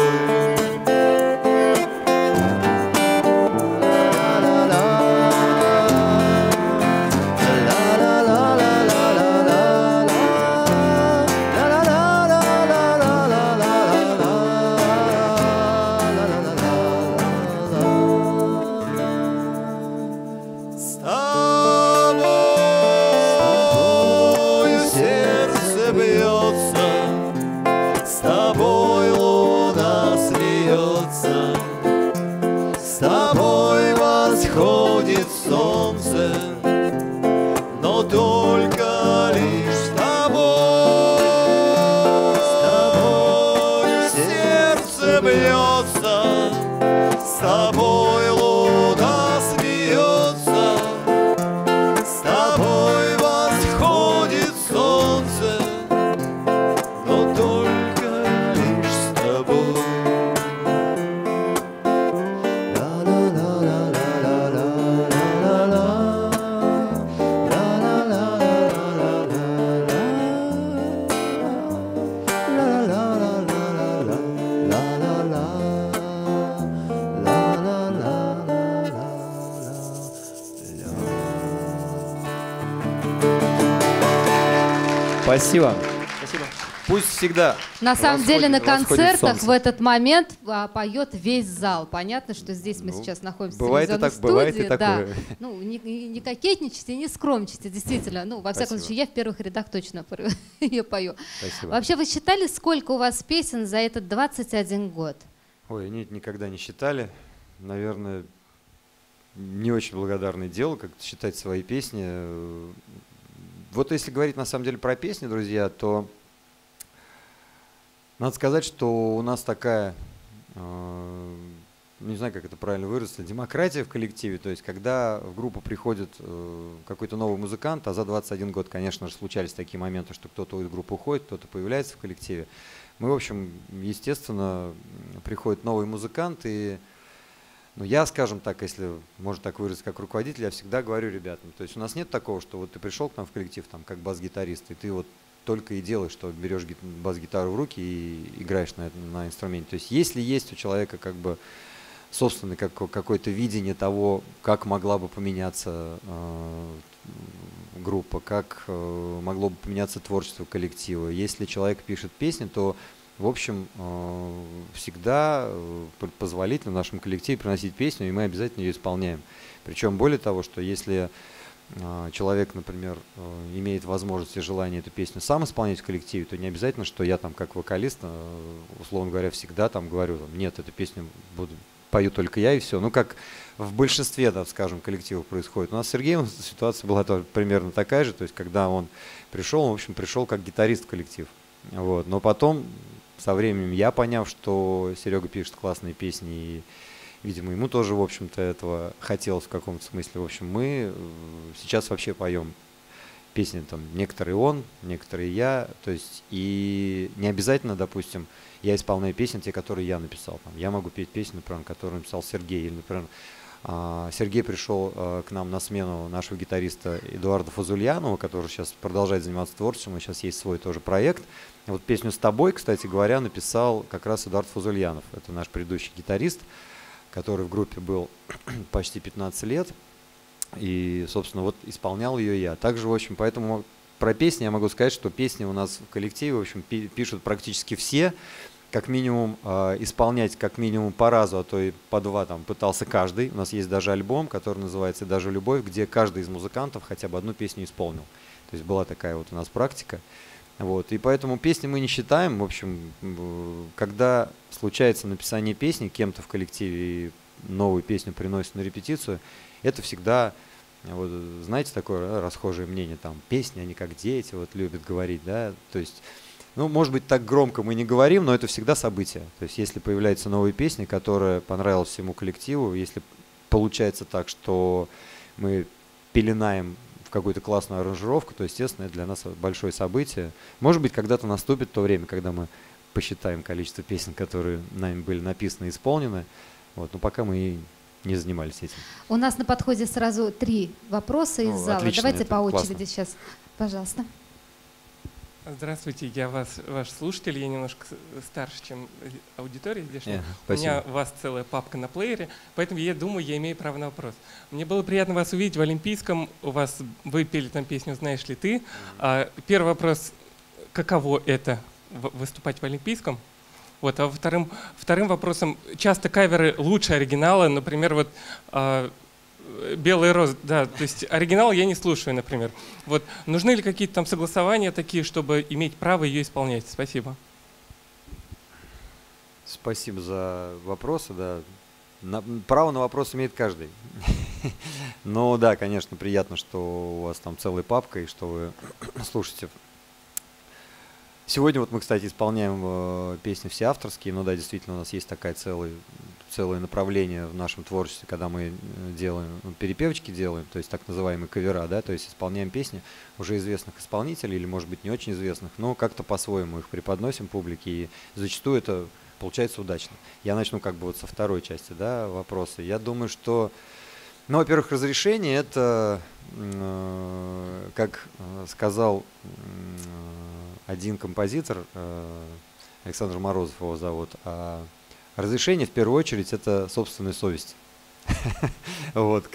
С тобой сердце бьется, с тобой луна смеется, с тобой восходит солнце, но только лишь с тобой. С тобой сердце бьется, с тобой луна смеется, с тобой восходит солнце, но только лишь с тобой. Спасибо. Пусть всегда На самом деле на восходит- восходит концертах солнце. в этот момент а, поет весь зал. Понятно, что здесь мы Ну, сейчас находимся бывает в и телевизионной так- бывает и студии. Да. такое. Ну, не, не- не кокетничайте, не скромничайте, действительно. Ну, во всяком Спасибо. случае, я в первых рядах точно ее пою. Спасибо. Вообще, вы считали, сколько у вас песен за этот двадцать один год? Ой, нет, никогда не считали. Наверное, не очень благодарное дело, как считать свои песни. Вот если говорить на самом деле про песни, друзья, то надо сказать, что у нас такая, э, не знаю, как это правильно выразиться, демократия в коллективе. То есть, когда в группу приходит э, какой-то новый музыкант, а за двадцать один год, конечно же, случались такие моменты, что кто-то из группы уходит, кто-то появляется в коллективе. Мы, в общем, естественно, приходит новый музыкант, и ну, я, скажем так, если можно так выразиться, как руководитель, я всегда говорю ребятам, то есть у нас нет такого, что вот ты пришел к нам в коллектив, там, как бас-гитарист, и ты вот только и делаешь, что берешь гит- бас-гитару в руки и играешь на, этом- на инструменте. То есть если есть у человека как бы собственное как, какое-то видение того, как могла бы поменяться э, группа, как э, могло бы поменяться творчество коллектива, если человек пишет песни, то в общем, э, всегда э, позволительно в нашем коллективе приносить песню, и мы обязательно ее исполняем. Причем более того, что если э, человек, например, э, имеет возможность и желание эту песню сам исполнять в коллективе, то не обязательно, что я там как вокалист, э, условно говоря, всегда там говорю, там, нет, эту песню буду, пою только я и все. Ну, как в большинстве, так скажем, коллективов происходит. У нас с Сергеем ситуация была тоже примерно такая же, то есть когда он пришел, он, в общем, пришел как гитарист в коллектив. Вот. Но потом, со временем, я поняв, что Серега пишет классные песни, и, видимо, ему тоже, в общем-то, этого хотелось в каком-то смысле. В общем, мы сейчас вообще поем песни, там, некоторые он, некоторые я, то есть, и не обязательно, допустим, я исполняю песни, те, которые я написал. Там, я могу петь песни, например, которые написал Сергей, или, например, Сергей пришел к нам на смену нашего гитариста Эдуарда Фазульянова, который сейчас продолжает заниматься творчеством, и сейчас есть свой тоже проект. И вот песню «С тобой», кстати говоря, написал как раз Эдуард Фазульянов. Это наш предыдущий гитарист, который в группе был почти пятнадцать лет. И, собственно, вот исполнял ее я. Также, в общем, поэтому про песни я могу сказать, что песни у нас в коллективе, в общем, пишут практически все. Как минимум э, исполнять как минимум по разу, а то и по два там пытался каждый. У нас есть даже альбом, который называется «Даже любовь», где каждый из музыкантов хотя бы одну песню исполнил. То есть была такая вот у нас практика. Вот. И поэтому песни мы не считаем. В общем, когда случается написание песни кем-то в коллективе и новую песню приносят на репетицию, это всегда, вот, знаете, такое расхожее мнение, там, песни, они как дети, вот любят говорить, да, то есть... Ну, может быть, так громко мы не говорим, но это всегда событие. То есть, если появляется новая песня, которая понравилась всему коллективу, если получается так, что мы пеленаем в какую-то классную аранжировку, то, естественно, это для нас большое событие. Может быть, когда-то наступит то время, когда мы посчитаем количество песен, которые нами были написаны и исполнены. Вот. Но пока мы и не занимались этим. У нас на подходе сразу три вопроса из ну, зала. Отлично, Давайте по очереди классно. сейчас. Пожалуйста. Здравствуйте, я вас, ваш слушатель, я немножко старше, чем аудитория здешняя. Yeah, у меня у вас целая папка на плеере, поэтому я думаю, я имею право на вопрос. Мне было приятно вас увидеть в Олимпийском, у вас вы пели там песню «Знаешь ли ты?». А, первый вопрос, каково это выступать в Олимпийском? Вот, а вторым, вторым вопросом, часто каверы лучше оригинала, например, вот а, «Белые розы», да, то есть оригинал я не слушаю, например. Вот, нужны ли какие-то там согласования такие, чтобы иметь право ее исполнять? Спасибо. Спасибо за вопросы, да. На, право на вопрос имеет каждый. Но да, конечно, приятно, что у вас там целая папка и что вы слушаете. Сегодня вот мы, кстати, исполняем э, песни все авторские, но да, действительно у нас есть такая целая, целое направление в нашем творчестве, когда мы делаем, перепевочки делаем, то есть так называемые кавера, да, то есть исполняем песни уже известных исполнителей или, может быть, не очень известных, но как-то по-своему их преподносим публике, и зачастую это получается удачно. Я начну как бы вот со второй части, да, вопроса. Я думаю, что, ну, во-первых, разрешение — это, э, как сказал э, один композитор, э, Александр Морозов его зовут, а разрешение в первую очередь это собственная совесть. Вот,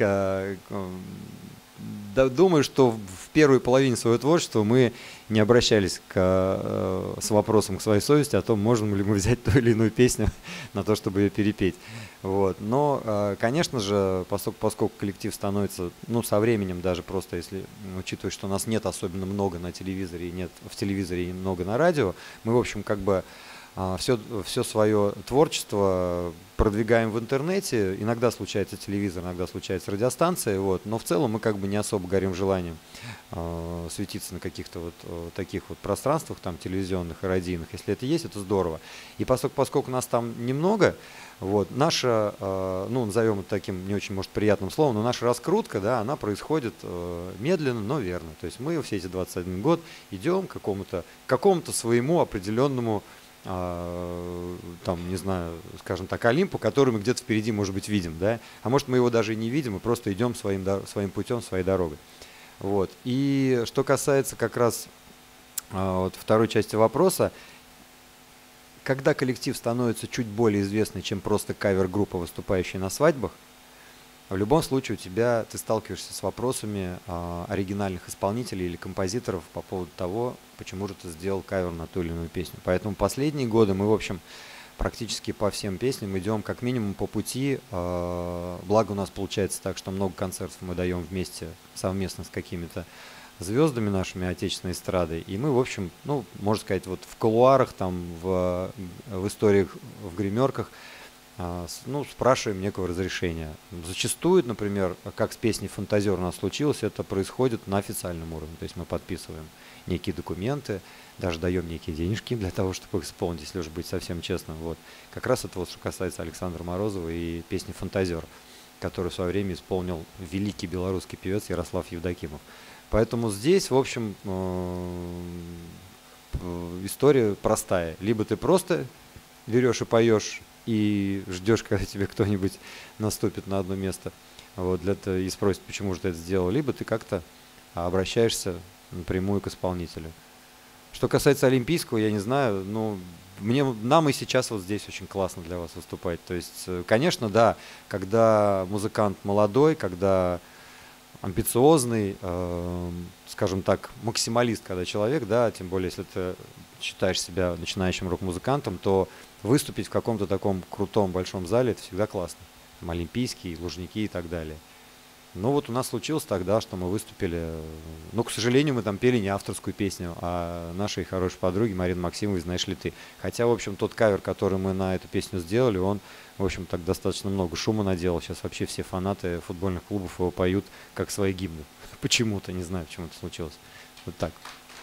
думаю, что в первой половине своего творчества мы не обращались к, с вопросом к своей совести о том, можем ли мы взять ту или иную песню на то, чтобы ее перепеть. Вот. Но, конечно же, поскольку, поскольку коллектив становится, ну, со временем даже просто, если учитывать, что нас нет особенно много на телевизоре, и нет в телевизоре и много на радио, мы, в общем, как бы все, все свое творчество продвигаем в интернете. Иногда случается телевизор, иногда случается радиостанция, вот, но в целом мы как бы не особо горим желанием э, светиться на каких-то вот э, таких вот пространствах, там, телевизионных и радийных. Если это есть, это здорово. И поскольку, поскольку нас там немного, вот, наша, э, ну, назовем это таким не очень, может, приятным словом, но наша раскрутка, да, она происходит э, медленно, но верно. То есть мы все эти двадцать один год идем к какому-то, к какому-то своему определенному, там, не знаю, скажем так, Олимпу, который мы где-то впереди, может быть, видим, да, а может, мы его даже и не видим, мы просто идем своим, своим путем, своей дорогой. Вот. И что касается как раз вот, второй части вопроса, когда коллектив становится чуть более известный, чем просто кавер-группа, выступающая на свадьбах, в любом случае у тебя, ты сталкиваешься с вопросами а, оригинальных исполнителей или композиторов по поводу того, почему же ты сделал кавер на ту или иную песню. Поэтому последние годы мы, в общем, практически по всем песням идем как минимум по пути. Э, благо у нас получается так, что много концертов мы даем вместе, совместно с какими-то звездами нашими отечественной эстрады. И мы, в общем, ну, можно сказать, вот в кулуарах, там, в, в историях, в гримерках, э, с, ну, спрашиваем некого разрешения. Зачастую, например, как с песней «Фантазер» у нас случилось, это происходит на официальном уровне. То есть мы подписываем некие документы, даже даем некие денежки для того, чтобы их исполнить, если уж быть совсем честным. Вот. Как раз это вот, что касается Александра Морозова и песни «Фантазер», которую в свое время исполнил великий белорусский певец Ярослав Евдокимов. Поэтому здесь, в общем, история простая. Либо ты просто берешь и поешь, и ждешь, когда тебе кто-нибудь наступит на одно место, вот, для того, и спросит, почему же ты это сделал, либо ты как-то обращаешься напрямую к исполнителю. Что касается олимпийского, я не знаю, ну, мне, нам и сейчас вот здесь очень классно для вас выступать. То есть, конечно, да, когда музыкант молодой, когда амбициозный, э, скажем так, максималист, когда человек, да, тем более, если ты считаешь себя начинающим рок-музыкантом, то выступить в каком-то таком крутом большом зале — это всегда классно. Там олимпийские, Лужники и так далее. Ну вот у нас случилось тогда, что мы выступили, ну, к сожалению, мы там пели не авторскую песню, а нашей хорошей подруги Марины Максимовой «Знаешь ли ты?». Хотя, в общем, тот кавер, который мы на эту песню сделали, он, в общем, так достаточно много шума наделал. Сейчас вообще все фанаты футбольных клубов его поют как свои гимны. Почему-то, не знаю, почему это случилось. Вот так.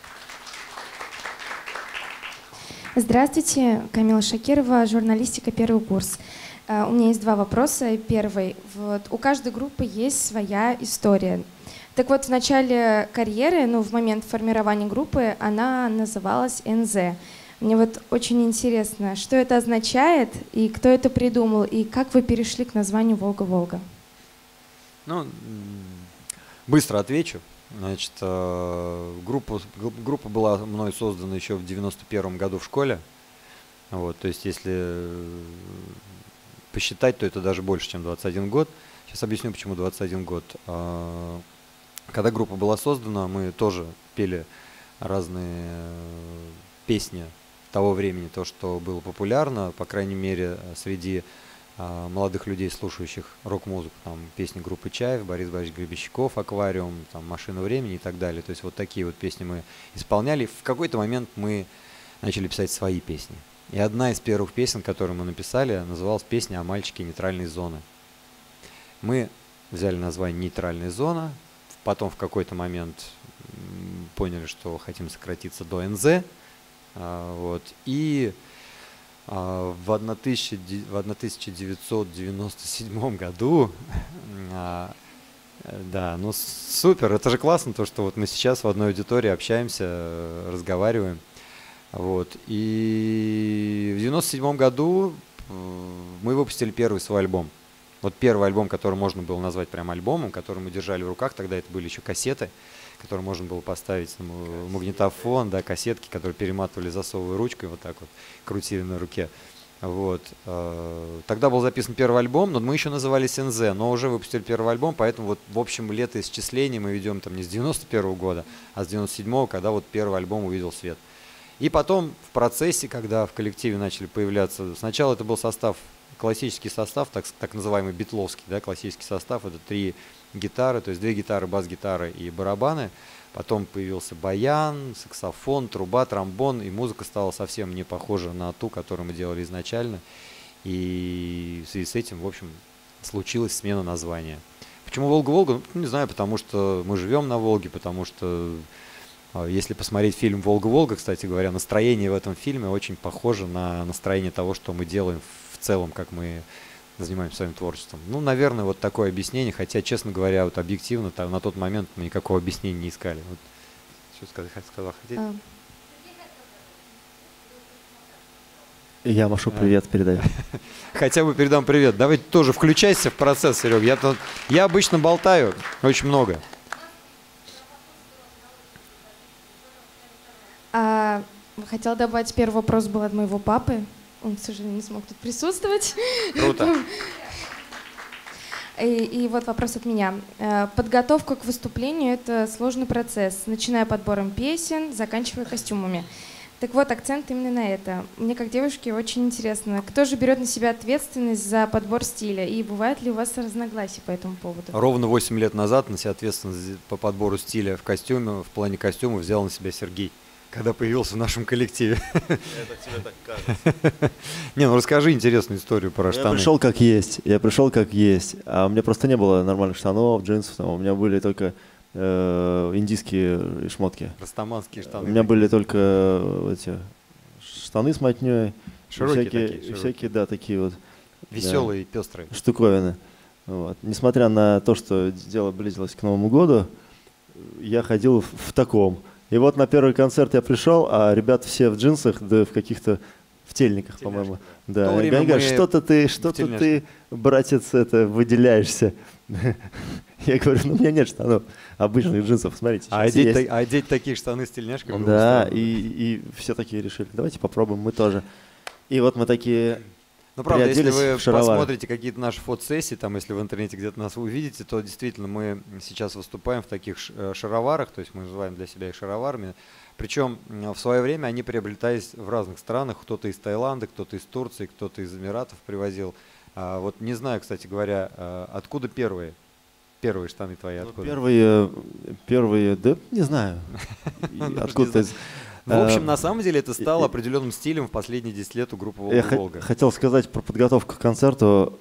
Здравствуйте, Камила Шакирова, журналистика, первый курс. У меня есть два вопроса. Первый. Вот, у каждой группы есть своя история. Так вот, в начале карьеры, ну, в момент формирования группы, она называлась эн зэ. Мне вот очень интересно, что это означает, и кто это придумал, и как вы перешли к названию «Волга-Волга»? Ну, быстро отвечу. Значит, группа, группа была мной создана еще в девяносто первом году в школе. Вот, то есть, если посчитать, то это даже больше, чем двадцать один год. Сейчас объясню, почему двадцать один год. Когда группа была создана, мы тоже пели разные песни того времени, то, что было популярно, по крайней мере, среди молодых людей, слушающих рок-музыку, там песни группы Чаев, Борис Борисович Гребенщиков, «Аквариум», там «Машина времени» и так далее. То есть вот такие вот песни мы исполняли. В какой-то момент мы начали писать свои песни. И одна из первых песен, которую мы написали, называлась «Песня о мальчике нейтральной зоны». Мы взяли название «Нейтральная зона», потом в какой-то момент поняли, что хотим сократиться до эн зэ, вот, и в тысяча девятьсот девяносто седьмом году, да, ну супер, это же классно, то, что вот мы сейчас в одной аудитории общаемся, разговариваем. Вот. И в девяносто седьмом году мы выпустили первый свой альбом. Вот первый альбом, который можно было назвать прям альбомом, который мы держали в руках, тогда это были еще кассеты, которые можно было поставить на магнитофон, да, кассетки, которые перематывали засовывая ручкой, вот так вот крутили на руке. Вот. Тогда был записан первый альбом, но мы еще назывались эн зэ, но уже выпустили первый альбом, поэтому вот в общем летоисчисление мы ведем там не с девяносто первого года, а с девяносто седьмого, когда вот первый альбом увидел свет. И потом в процессе, когда в коллективе начали появляться, сначала это был состав, классический состав, так, так называемый битловский, да, классический состав, это три гитары, то есть две гитары, бас-гитары и барабаны. Потом появился баян, саксофон, труба, тромбон, и музыка стала совсем не похожа на ту, которую мы делали изначально. И в связи с этим, в общем, случилась смена названия. Почему «Волга-Волга»? Ну, не знаю, потому что мы живем на Волге, потому что если посмотреть фильм «Волга-Волга», кстати говоря, настроение в этом фильме очень похоже на настроение того, что мы делаем в целом, как мы занимаемся своим творчеством. Ну, наверное, вот такое объяснение, хотя, честно говоря, вот объективно там, на тот момент мы никакого объяснения не искали. Вот, что сказать, сказал, хотите? А. Я Машу привет а. передаю. Хотя бы передам привет. Давай тоже включайся в процесс, Серег. Я, я обычно болтаю очень много. А, хотела добавить, первый вопрос был от моего папы. Он, к сожалению, не смог тут присутствовать. Круто. И, и вот вопрос от меня. Подготовка к выступлению — это сложный процесс, начиная подбором песен, заканчивая костюмами. Так вот, акцент именно на это. Мне как девушке очень интересно, кто же берет на себя ответственность за подбор стиля, и бывают ли у вас разногласия по этому поводу? Ровно восемь лет назад на себя ответственность по подбору стиля в костюме, в плане костюма взял на себя Сергей, когда появился в нашем коллективе. Это тебе так кажется. Не, ну расскажи интересную историю про штаны. Я пришел как есть, я пришел как есть, а у меня просто не было нормальных штанов, джинсов, там, у меня были только э, индийские шмотки. Растаманские штаны. У меня были только э, эти штаны с мотней, Широкие всякие, такие, широкие. всякие, да, такие вот Веселые, да, пестрые. штуковины. Вот. Несмотря на то, что дело близилось к Новому году, я ходил в, в таком. И вот на первый концерт я пришел, а ребята все в джинсах, да в каких-то в тельниках, по-моему. Да. Они говорят, что-то ты, что-то ты, братец, это выделяешься. Я говорю, ну у меня нет штанов, обычных джинсов, смотрите. А одеть, та, а одеть такие штаны с тельняшками? Да, и, и все такие решили, давайте попробуем, мы тоже. И вот мы такие... Ну, правда, если вы посмотрите какие-то наши фотосессии, там, если в интернете где-то нас увидите, то действительно мы сейчас выступаем в таких шароварах, то есть мы называем для себя их шароварами. Причем в свое время они приобретались в разных странах, кто-то из Таиланда, кто-то из Турции, кто-то из Эмиратов привозил. А, вот не знаю, кстати говоря, откуда первые, первые штаны твои, откуда? Ну, первые, первые, да, не знаю, откуда. В общем, на самом деле это стало определенным стилем в последние десять лет у группы «Волга Волга». Я хотел сказать про подготовку к концерту.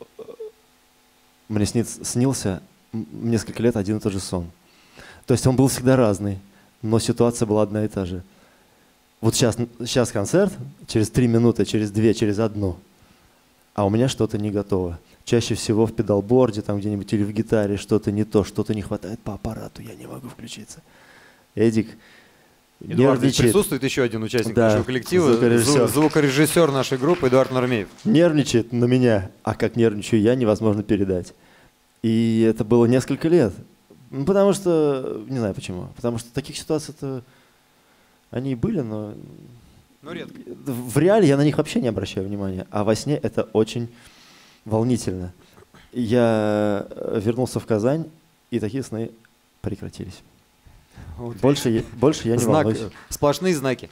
Мне снился несколько лет один и тот же сон. То есть он был всегда разный, но ситуация была одна и та же. Вот сейчас, сейчас концерт, через три минуты, через две, через одну, а у меня что-то не готово. Чаще всего в педалборде, там где-нибудь или в гитаре что-то не то, что-то не хватает по аппарату, я не могу включиться. Эдик... Эдуард, здесь присутствует еще один участник да, нашего коллектива, звукорежиссер. звукорежиссер нашей группы Эдуард Нурмеев. Нервничает на меня, а как нервничаю я, невозможно передать. И это было несколько лет. Ну, потому что, не знаю почему, потому что таких ситуаций-то они и были, но, но редко. В реале я на них вообще не обращаю внимания, а во сне это очень волнительно. Я вернулся в Казань, и такие сны прекратились. Вот больше, я, больше я не Знак, волнуюсь. Сплошные знаки.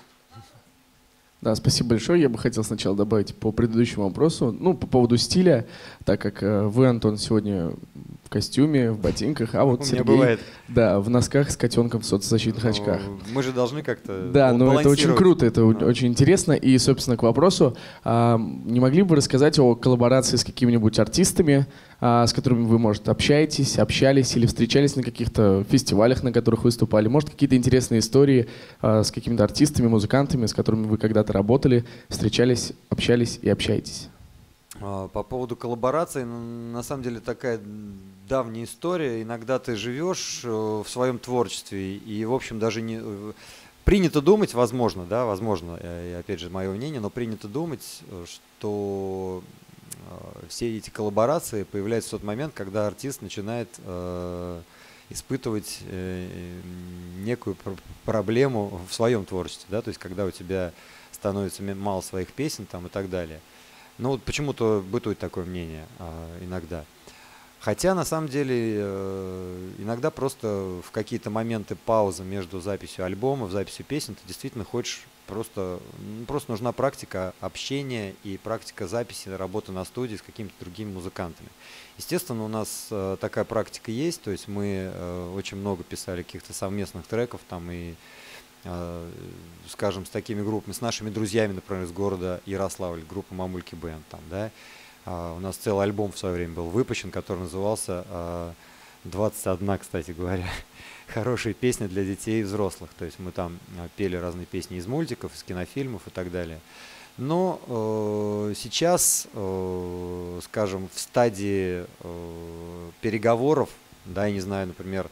Да, спасибо большое. Я бы хотел сначала добавить по предыдущему вопросу, ну, по поводу стиля, так как э, вы, Антон, сегодня в костюме, в ботинках, а вот У Сергей, меня бывает. да, в носках с котенком в соцзащитных ну, очках. Мы же должны как-то Да, но это очень круто, это да. очень интересно. И, собственно, к вопросу, а, не могли бы вы рассказать о коллаборации с какими-нибудь артистами, а, с которыми вы, может, общаетесь, общались или встречались на каких-то фестивалях, на которых выступали? Может, какие-то интересные истории а, с какими-то артистами, музыкантами, с которыми вы когда-то работали, встречались, общались и общаетесь? По поводу коллаборации, на самом деле такая давняя история. Иногда ты живешь в своем творчестве и, в общем, даже не... Принято думать, возможно, да, возможно, и опять же, мое мнение, но принято думать, что все эти коллаборации появляются в тот момент, когда артист начинает э, испытывать э, некую пр- проблему в своем творчестве, да, то есть когда у тебя становится мало своих песен там и так далее. Ну вот почему-то бытует такое мнение а, иногда. Хотя на самом деле э, иногда просто в какие-то моменты паузы между записью альбома, в записью песен ты действительно хочешь просто, ну, просто нужна практика общения и практика записи, работы на студии с какими-то другими музыкантами. Естественно, у нас э, такая практика есть, то есть мы э, очень много писали каких-то совместных треков там и скажем, с такими группами, с нашими друзьями, например, из города Ярославль, группа Мамульки Бэнд, там, да, а, у нас целый альбом в свое время был выпущен, который назывался а, двадцать одна, кстати говоря, хорошие песни для детей и взрослых, то есть мы там а, пели разные песни из мультиков, из кинофильмов и так далее. Но э, сейчас, э, скажем, в стадии э, переговоров, да, я не знаю, например,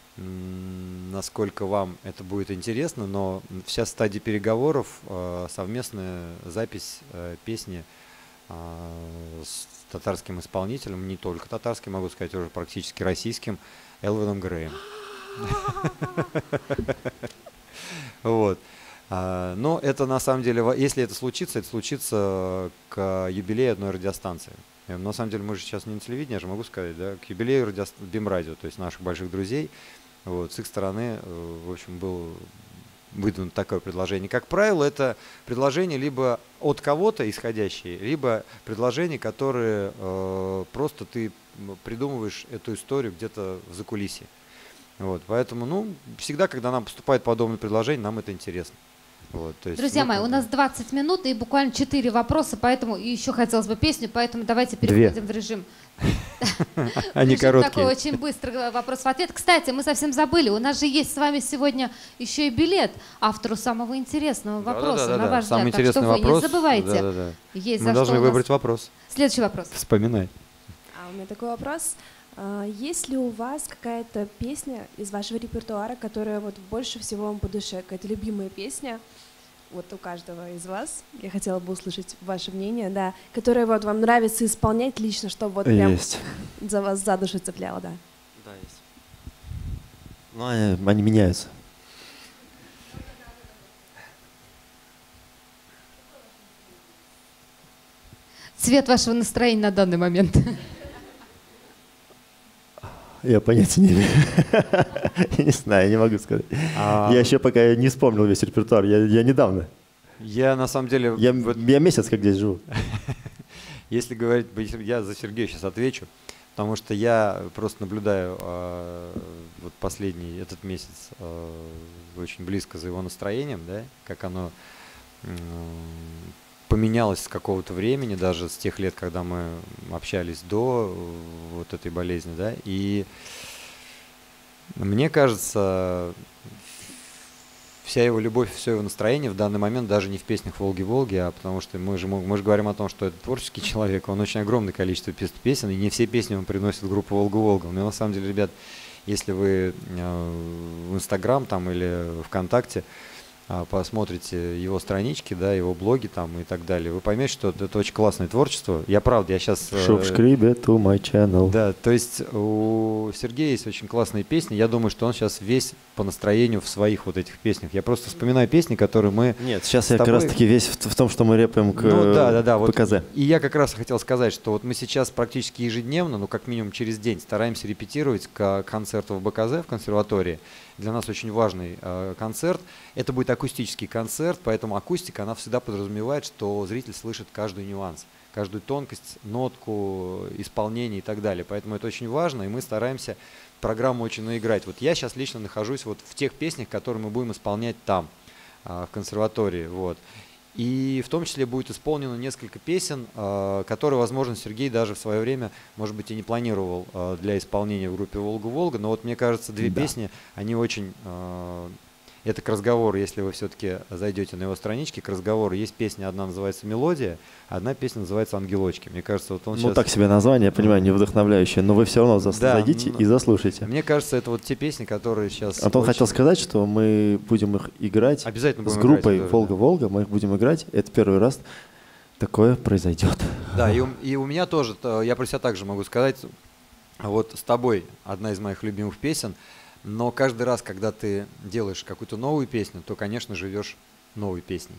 насколько вам это будет интересно, но вся стадия переговоров, э, совместная запись э, песни э, с татарским исполнителем, не только татарским, могу сказать, уже практически российским, Элвином Греем. Вот. Но это на самом деле, если это случится, это случится к юбилею одной радиостанции. На самом деле мы же сейчас не на телевидении, я же могу сказать, да, к юбилею радио, Бимрадио, то есть наших больших друзей. Вот, с их стороны, в общем, был выдвинуто такое предложение. Как правило, это предложение либо от кого-то исходящие, либо предложения, которые э, просто ты придумываешь эту историю где-то в закулисье. Вот, поэтому, ну, всегда, когда нам поступает подобное предложение, нам это интересно. Вот, то есть, Друзья ну, мои, у нас двадцать минут и буквально четыре вопроса, поэтому и еще хотелось бы песню, поэтому давайте переходим в режим. Они короткие. Такой очень быстрый вопрос в ответ. Кстати, мы совсем забыли, у нас же есть с вами сегодня еще и билет автору самого интересного вопроса, Да, да, да, на да. ваш Самый взгляд. Так что интересный вы вопрос. не забывайте. Да, да, да. Есть Мы за должны что у нас. выбрать вопрос. Следующий вопрос. Вспоминай. А у меня такой вопрос. А, Есть ли у вас какая-то песня из вашего репертуара, которая вот больше всего вам по душе, какая-то любимая песня, вот у каждого из вас, я хотела бы услышать ваше мнение, да, которая вот вам нравится исполнять лично, чтобы вот прям Есть. за вас за душу цепляло, да? Да, есть. Ну, они, они меняются. Цвет вашего настроения на данный момент. Я понятия не имею. Я не знаю, я не могу сказать. А- Я еще пока не вспомнил весь репертуар. Я, я недавно. Я на самом деле... Я, я месяц как здесь живу. Если говорить, я за Сергея сейчас отвечу, потому что я просто наблюдаю э, вот последний этот месяц э, очень близко за его настроением, да, как оно э, поменялось с какого-то времени, даже с тех лет, когда мы общались до э, вот этой болезни, да, и мне кажется, вся его любовь, все его настроение в данный момент даже не в песнях «Волги-Волги», а потому что мы же, мы же говорим о том, что это творческий человек, он очень огромное количество песен, и не все песни он приносит в группу «Волга-Волга». Но на самом деле, ребят, если вы в Инстаграм там или ВКонтакте посмотрите его странички, да, его блоги там и так далее, вы поймете, что это, это очень классное творчество. Я правда, я сейчас... Subscribe to my channel. Да, то есть у Сергея есть очень классные песни. Я думаю, что он сейчас весь по настроению в своих вот этих песнях. Я просто вспоминаю песни, которые мы... Нет, сейчас с я как тобой- раз таки весь в, в том, что мы рэпаем к Ну да, да, да. Вот, ПКЗ. и я как раз хотел сказать, что вот мы сейчас практически ежедневно, ну как минимум через день, стараемся репетировать к концерту в БКЗ, в консерватории. Для нас очень важный э, концерт. Это будет акустический концерт, поэтому акустика, она всегда подразумевает, что зритель слышит каждый нюанс, каждую тонкость, нотку, исполнение и так далее. Поэтому это очень важно, и мы стараемся программу очень наиграть. Вот я сейчас лично нахожусь вот в тех песнях, которые мы будем исполнять там, э, в консерватории. Вот. И в том числе будет исполнено несколько песен, э, которые, возможно, Сергей даже в свое время, может быть, и не планировал э, для исполнения в группе «Волга-Волга», но вот мне кажется, две Да. песни, они очень... э, это к разговору, если вы все-таки зайдете на его странички, к разговору. Есть песня, одна называется «Мелодия», а одна песня называется «Ангелочки». Мне кажется, вот он Ну сейчас... так себе название, я понимаю, не вдохновляющее, но вы все равно зас- Да, зайдите м, и заслушайте. Мне кажется, это вот те песни, которые сейчас... Антон очень- хотел сказать, что мы будем их играть Обязательно с будем группой играть, да, да. «Волга-Волга», мы их будем играть, это первый раз такое произойдет. Да, и у, и у меня тоже, то, я про себя также могу сказать, вот с тобой одна из моих любимых песен, но каждый раз, когда ты делаешь какую-то новую песню, то, конечно, живешь новой песней.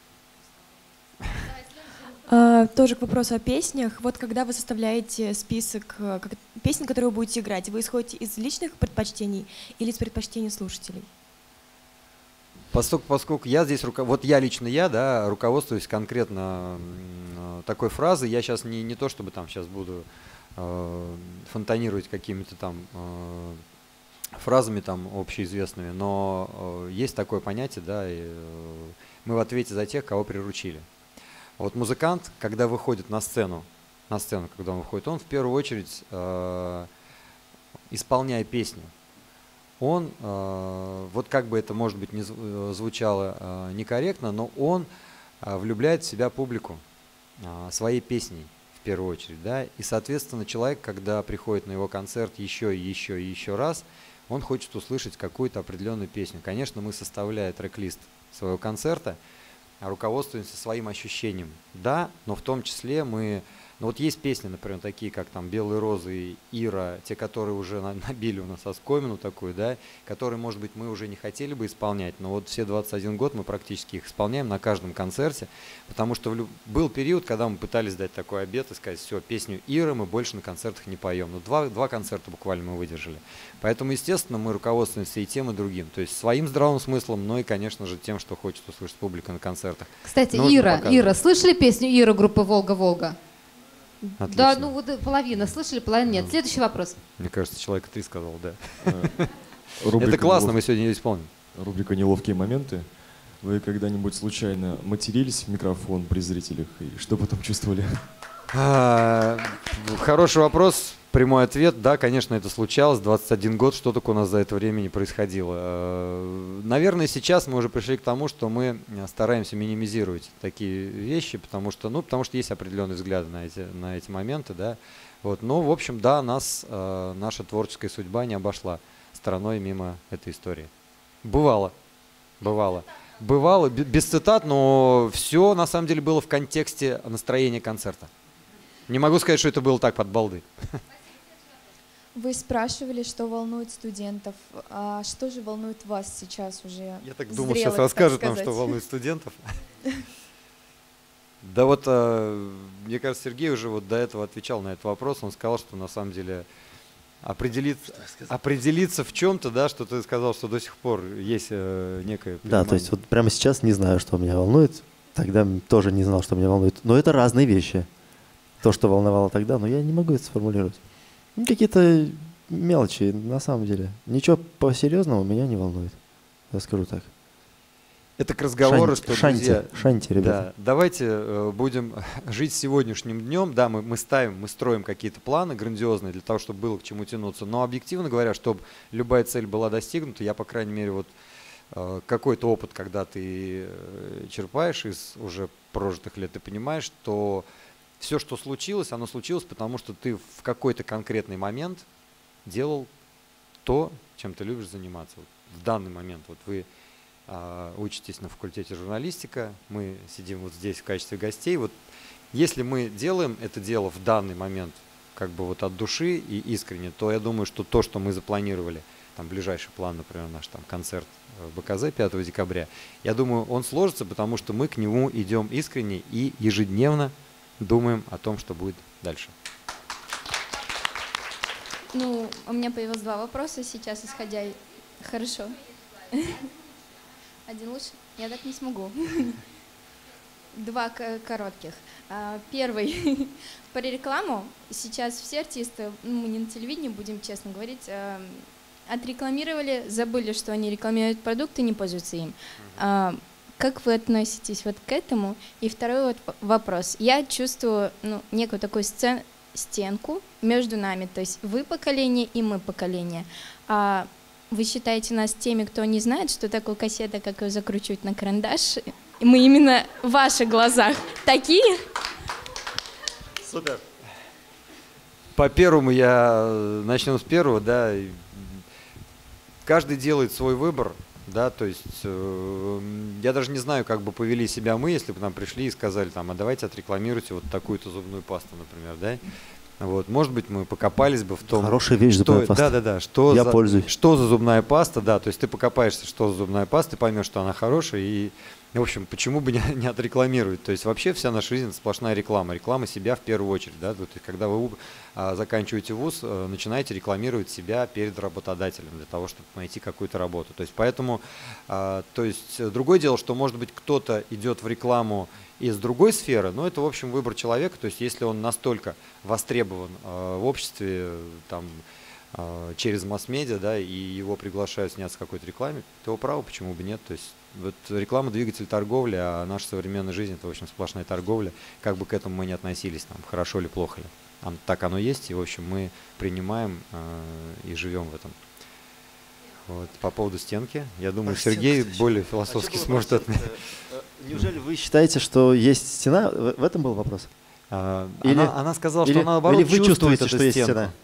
А, тоже к вопросу о песнях. Вот когда вы составляете список э, как- песен, которые вы будете играть, вы исходите из личных предпочтений или из предпочтений слушателей? Поскольку, поскольку я здесь, руко- вот я лично я, да, руководствуюсь конкретно м, такой фразой, я сейчас не, не то, чтобы там сейчас буду э, фонтанировать какими-то там э, фразами там общеизвестными, но э, есть такое понятие, да, и, э, мы в ответе за тех, кого приручили. Вот музыкант, когда выходит на сцену, на сцену, когда он выходит, он в первую очередь, э, исполняя песню, он, э, вот как бы это, может быть, не зв- звучало э, некорректно, но он э, влюбляет в себя публику э, своей песней в первую очередь, да, и, соответственно, человек, когда приходит на его концерт еще и еще и еще раз, он хочет услышать какую-то определенную песню. Конечно, мы, составляя трек-лист своего концерта, руководствуемся своим ощущением, да, но в том числе мы Но вот есть песни, например, такие, как там «Белые розы» и «Ира», те, которые уже на- набили у нас оскомину такую, да, которые, может быть, мы уже не хотели бы исполнять, но вот все двадцать один год мы практически их исполняем на каждом концерте, потому что в лю- был период, когда мы пытались дать такой обет и сказать: все, песню «Ира» мы больше на концертах не поем. Ну, два, два концерта буквально мы выдержали. Поэтому, естественно, мы руководствуемся и тем, и другим. То есть своим здравым смыслом, но и, конечно же, тем, что хочет услышать публика на концертах. Кстати, Нужно Ира, показывать. Ира, слышали песню Ира группы «Волга-Волга»? Да, Отлично. ну вот половина слышали, половина нет. Следующий вопрос. Мне кажется, человека три сказал, да. Рубрика Это классно, «Нелов- мы сегодня ее исполним. Рубрика «Неловкие моменты». Вы когда-нибудь случайно матерились в микрофон при зрителях? И что потом чувствовали? А, Хороший вопрос. Прямой ответ: да, конечно, это случалось. двадцать один год, что только у нас за это время не происходило. Э, Наверное, сейчас мы уже пришли к тому, что мы стараемся минимизировать такие вещи, потому что, ну, потому что есть определенные взгляды на эти, на эти моменты, да. Вот. Но, в общем, да, нас э, наша творческая судьба не обошла стороной мимо этой истории. Бывало, бывало. Бывало, б- без цитат, но все на самом деле было в контексте настроения концерта. Не могу сказать, что это было так под балды. Вы спрашивали, что волнует студентов. А что же волнует вас сейчас уже? Я так зрелых, думал, сейчас так расскажет нам, сказать? что волнует студентов. Да вот, э, мне кажется, Сергей уже вот до этого отвечал на этот вопрос. Он сказал, что на самом деле определиться, определиться в чем-то, да, что ты сказал, что до сих пор есть э, некое Да, понимание. то есть вот прямо сейчас не знаю, что меня волнует. Тогда тоже не знал, что меня волнует. Но это разные вещи. То, что волновало тогда, но я не могу это сформулировать. Ну, какие-то мелочи, на самом деле. Ничего по-серьезному меня не волнует. Я скажу так. Это к разговору, Шанти, что, шанти, друзья, шанти, ребята. да, давайте э, будем жить сегодняшним днем. Да, мы, мы ставим, мы строим какие-то планы грандиозные для того, чтобы было к чему тянуться. Но объективно говоря, чтобы любая цель была достигнута, я, по крайней мере, вот э, какой-то опыт, когда ты э, черпаешь из уже прожитых лет, ты понимаешь, что все, что случилось, оно случилось, потому что ты в какой-то конкретный момент делал то, чем ты любишь заниматься. Вот в данный момент вот вы а, учитесь на факультете журналистика, мы сидим вот здесь в качестве гостей. Вот если мы делаем это дело в данный момент как бы вот от души и искренне, то я думаю, что то, что мы запланировали, там ближайший план, например, наш там концерт в БКЗ пятого декабря, я думаю, он сложится, потому что мы к нему идем искренне и ежедневно думаем о том, что будет дальше. Ну, у меня появилось два вопроса сейчас, исходя... из- Хорошо. Один лучше? Я так не смогу. Два к- коротких. А, Первый. Про рекламу. Сейчас все артисты, ну, мы не на телевидении, будем честно говорить, а, отрекламировали, забыли, что они рекламируют продукты, не пользуются им. А, Как вы относитесь вот к этому? И второй вот п- вопрос. Я чувствую, ну, некую такую сцен- стенку между нами, то есть вы поколение и мы поколение. А вы считаете нас теми, кто не знает, что такое кассета, как ее закручивать на карандаш? И мы именно в ваших глазах такие? Супер. По первому я э, начнем с первого, да. и, м, Каждый делает свой выбор, да, то есть э, м, я даже не знаю, как бы повели себя мы, если бы нам пришли и сказали, там, а давайте отрекламируйте вот такую-то зубную пасту, например, да. Вот, может быть, мы покопались бы в том, Хорошая вещь, зубная что, паста. да, да, да, что Я за, пользуюсь. что за зубная паста, да, то есть ты покопаешься, что за зубная паста, ты поймешь, что она хорошая, и, в общем, почему бы не, не отрекламировать. То есть вообще вся наша жизнь — это сплошная реклама, реклама себя в первую очередь, да, то есть когда вы а, заканчиваете вуз, а, начинаете рекламировать себя перед работодателем для того, чтобы найти какую-то работу. То есть поэтому, а, то есть другое дело, что, может быть, кто-то идет в рекламу из другой сферы, но это, в общем, выбор человека. То есть если он настолько востребован э, в обществе, там, э, через масс-медиа, да, и его приглашают сняться в какой-то рекламе, то его право, почему бы нет. То есть вот реклама — двигатель торговли, а наша современная жизнь — это, в общем, сплошная торговля. Как бы к этому мы ни относились, там, хорошо ли, плохо ли. А так оно есть, и, в общем, мы принимаем э, и живем в этом. Вот. По поводу стенки, я думаю, А, Сергей стенка, более а философски что было сможет про отметить. стенку? Э, э, Неужели вы считаете, что есть стена? В в этом был вопрос? А, Или- она, она сказала, или- что она, наоборот, или вы чувствует чувствуете, эту что есть стенку. стена?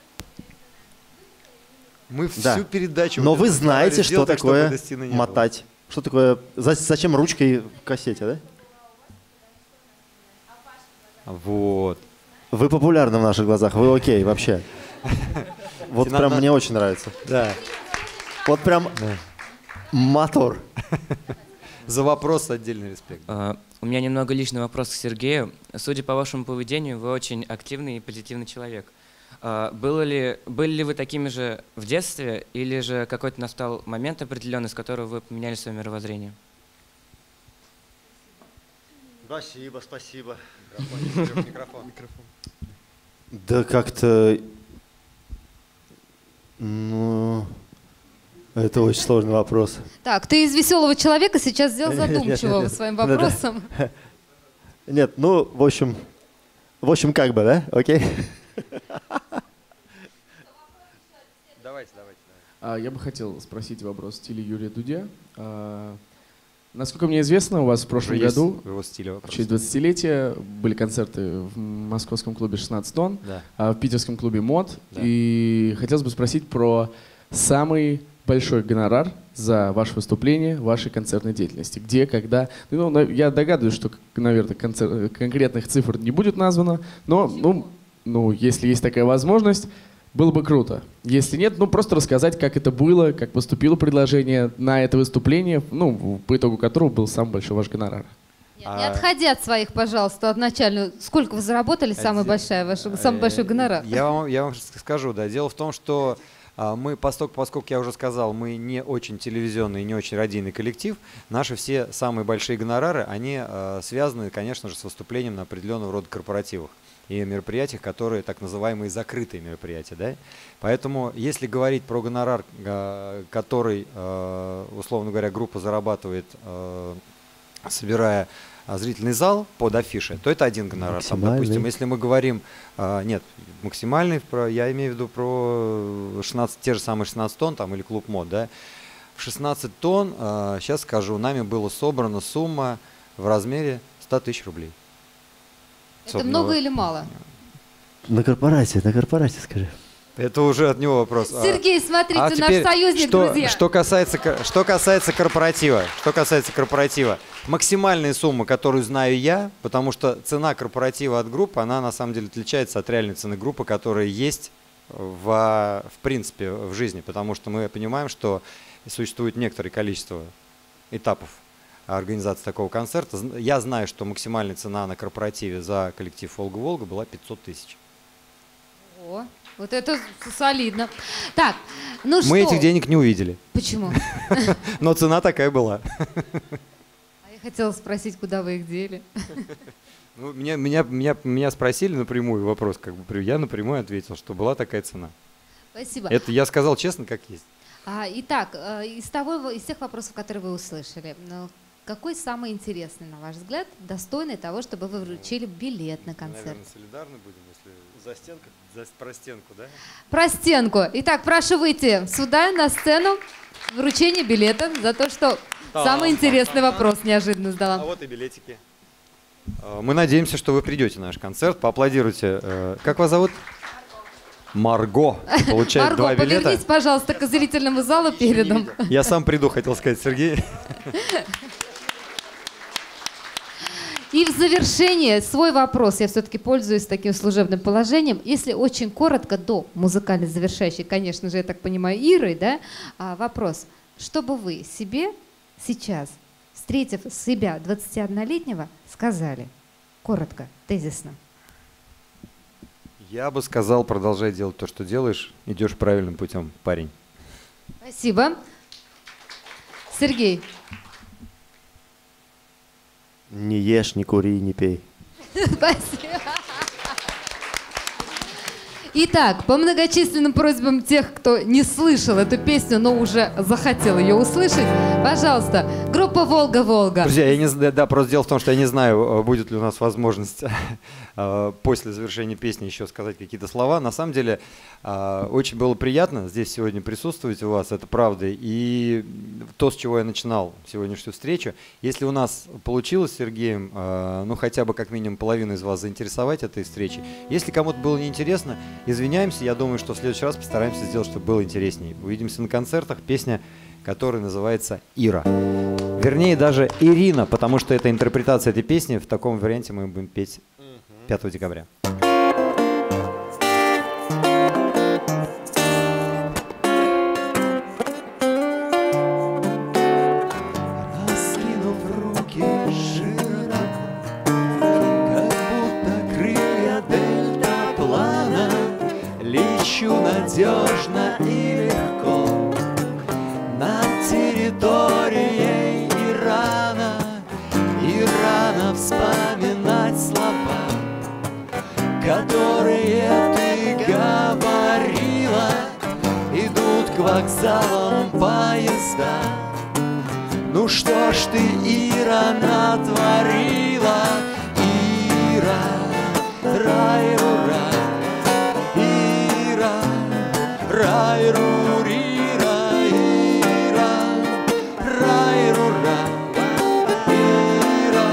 Мы Да. всю передачу... Но вот вы это знаете, старались что сделать так, чтобы такое этой стены не было. мотать? Что такое? за- Зачем ручкой в кассете, да? Вот. Вы популярны в наших глазах, вы окей вообще. Вот прям мне очень нравится. Да. Вот прям мотор. За вопрос отдельный респект. А, у меня немного личный вопрос к Сергею. Судя по вашему поведению, вы очень активный и позитивный человек. А, было ли, были ли вы такими же в детстве, или же какой-то настал момент определенный, с которого вы поменяли свое мировоззрение? Спасибо, спасибо. Микрофон, микрофон. Да как-то... Ну... Это очень сложный вопрос. Так, ты из веселого человека сейчас сделал задумчивого нет, нет, своим нет. вопросом. Нет, ну, в общем... В общем, как бы, да? Окей? Давайте, давайте. А, я бы хотел спросить вопрос в стиле Юрия Дудя. А, насколько мне известно, у вас в прошлом Есть году, в его стиле вопрос. в честь двадцатилетия, были концерты в московском клубе шестнадцать тонн, Да. а в питерском клубе МОД. Да. И хотелось бы спросить про самый большой гонорар за ваше выступление, вашей концертной деятельности. Где, когда? Ну, на- я догадываюсь, что, наверное, концер- конкретных цифр не будет названо, но, ну, ну, если есть такая возможность, было бы круто. Если нет, ну, просто рассказать, как это было, как поступило предложение на это выступление, ну, по итогу которого был самый большой ваш гонорар. Нет, не отходи от своих, пожалуйста, от начального. Сколько вы заработали, самый, большая, ваш, самый большой гонорар? Я вам, я вам скажу, да. Дело в том, что а, мы, поскольку, поскольку я уже сказал, мы не очень телевизионный, не очень радийный коллектив, наши все самые большие гонорары, они а, связаны, конечно же, с выступлением на определенного рода корпоративах и мероприятиях, которые так называемые закрытые мероприятия. Да? Поэтому, если говорить про гонорар, а, который, а, условно говоря, группа зарабатывает, а, собирая а, зрительный зал под афиши, то это один гонорар. Там, допустим, если мы говорим, а, нет, максимальный, про, я имею в виду про шестнадцать, те же самые шестнадцать тонн там, или клуб МОД, да, в шестнадцать тонн, а, сейчас скажу, нами была собрана сумма в размере сто тысяч рублей. Это Собственно, много или мало? На корпорате, на корпорате скажи. Это уже от него вопрос. Сергей, смотрите, А наш теперь, союзник, что, друзья. Что касается, ко- что касается корпоратива, что касается корпоратива, максимальная сумма, которую знаю я, потому что цена корпоратива от группы, она на самом деле отличается от реальной цены группы, которая есть в, в принципе в жизни, потому что мы понимаем, что существует некоторое количество этапов организации такого концерта. Зн- Я знаю, что максимальная цена на корпоративе за коллектив «Волга-Волга» была пятьсот тысяч. О, вот это солидно. Так, ну что? Мы этих денег не увидели. Почему? Но цена такая была. А я хотела спросить, куда вы их дели. Ну, меня, меня, меня, меня спросили напрямую вопрос, как бы я напрямую ответил, что была такая цена. Спасибо. Это я сказал честно, как есть. А, итак, э, из, того, из тех вопросов, которые вы услышали, ну, какой самый интересный, на ваш взгляд, достойный того, чтобы вы вручили билет на концерт? Наверное, солидарны будем, если за стенку, за про стенку, да? Про стенку. Итак, прошу выйти сюда, на сцену, вручение билета за то, что самый интересный вопрос неожиданно задала. А вот и билетики. Э, Мы надеемся, что вы придете на наш концерт, поаплодируйте. Э, Как вас зовут? Марго. Получает Марго, два билета. повернись, пожалуйста, к зрительному залу передом. Я сам приду, хотел сказать, Сергей. И в завершение свой вопрос, я все-таки пользуюсь таким служебным положением, если очень коротко до музыкальной завершающей, конечно же, я так понимаю, Иры, да, а, вопрос, что бы вы себе сейчас, встретив себя двадцатиоднолетнего, сказали? Коротко, тезисно. Я бы сказал, продолжай делать то, что делаешь, идешь правильным путем, парень. Спасибо. Сергей. Не ешь, не кури, не пей. Спасибо. Итак, по многочисленным просьбам тех, кто не слышал эту песню, но уже захотел ее услышать, пожалуйста, группа «Волга-Волга». Друзья, я не, з- да, просто дело в том, что я не знаю, будет ли у нас возможность э, после завершения песни еще сказать какие-то слова. На самом деле, э, очень было приятно здесь сегодня присутствовать у вас, это правда. И то, с чего я начинал сегодняшнюю встречу, если у нас получилось с Сергеем, э, ну хотя бы как минимум половину из вас заинтересовать этой встречей, если кому-то было неинтересно, извиняемся, я думаю, что в следующий раз постараемся сделать, чтобы было интереснее. Увидимся на концертах, песня, которая называется «Ира». Вернее, даже «Ирина», потому что это интерпретация этой песни. В таком варианте мы будем петь пятого декабря. хочу надежно и легко над территорией Ирана, Ирана вспоминать слова, которые ты говорила. Идут к вокзалам поезда. Ну что ж ты, Ира, натворила? Ира, рай-рура, Ира, рай-рурира, Ира, рай-рура, Ира,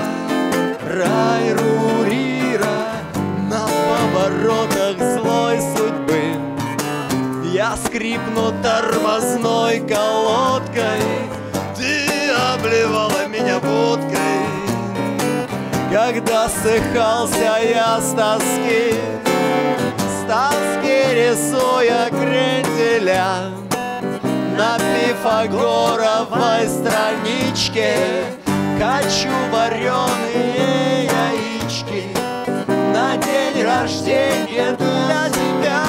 рай-рурира. На поворотах злой судьбы я скрипну тормозной колодкой. Ты обливала меня водкой, когда ссыхался я с тоски, с тоски рисуя кренделя на пифагоровой страничке. Хочу вареные яички на день рождения для тебя.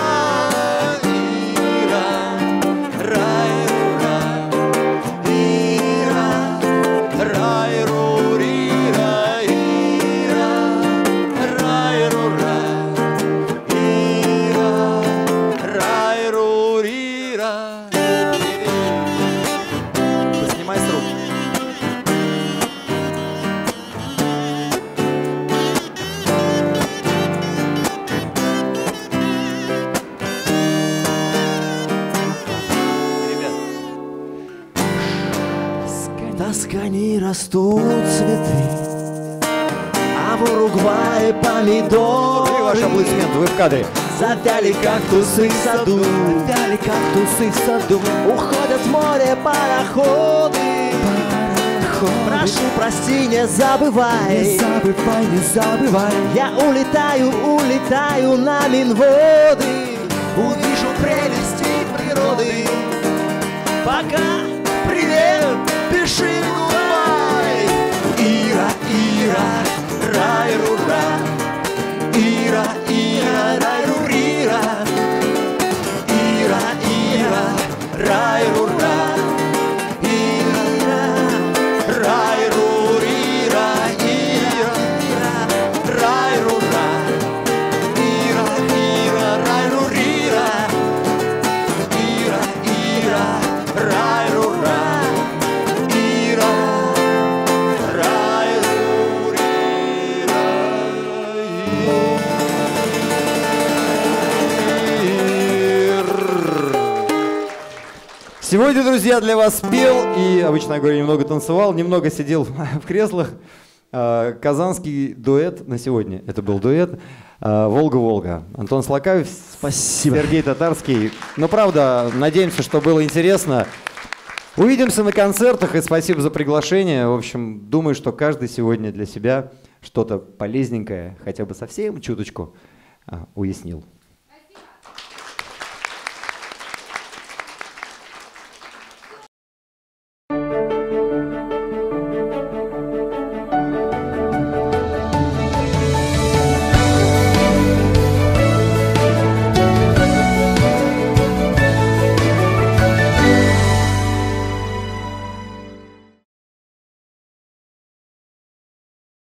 Тоскане растут цветы, а в Уругвае помидоры. Ваш аплодисмент, вы в кадре. Завяли кактусы в саду, завяли кактусы в саду. Уходят в море пароходы, пароходы. Прошу, прости, не забывай, не забывай, не забывай. Я улетаю, улетаю на Минводы, увижу прелести природы. Пока, привет, пиши гудбай. Ира, Ира, рай-рура, Ира, Ира, рай-рурира, Ира, Ира, рай-рура, Ира, рай-рурира, Ира, рай-рура, Ира, Ира, рай-рурира, Ира, Ира, рай-рура. Сегодня, друзья, для вас пел и, обычно я говорю, немного танцевал, немного сидел в креслах. Казанский дуэт на сегодня. Это был дуэт «Волга-Волга». Антон Слакаев, спасибо. Сергей Татарский. Но правда, надеемся, что было интересно. Увидимся на концертах и спасибо за приглашение. В общем, думаю, что каждый сегодня для себя что-то полезненькое, хотя бы совсем чуточку, уяснил.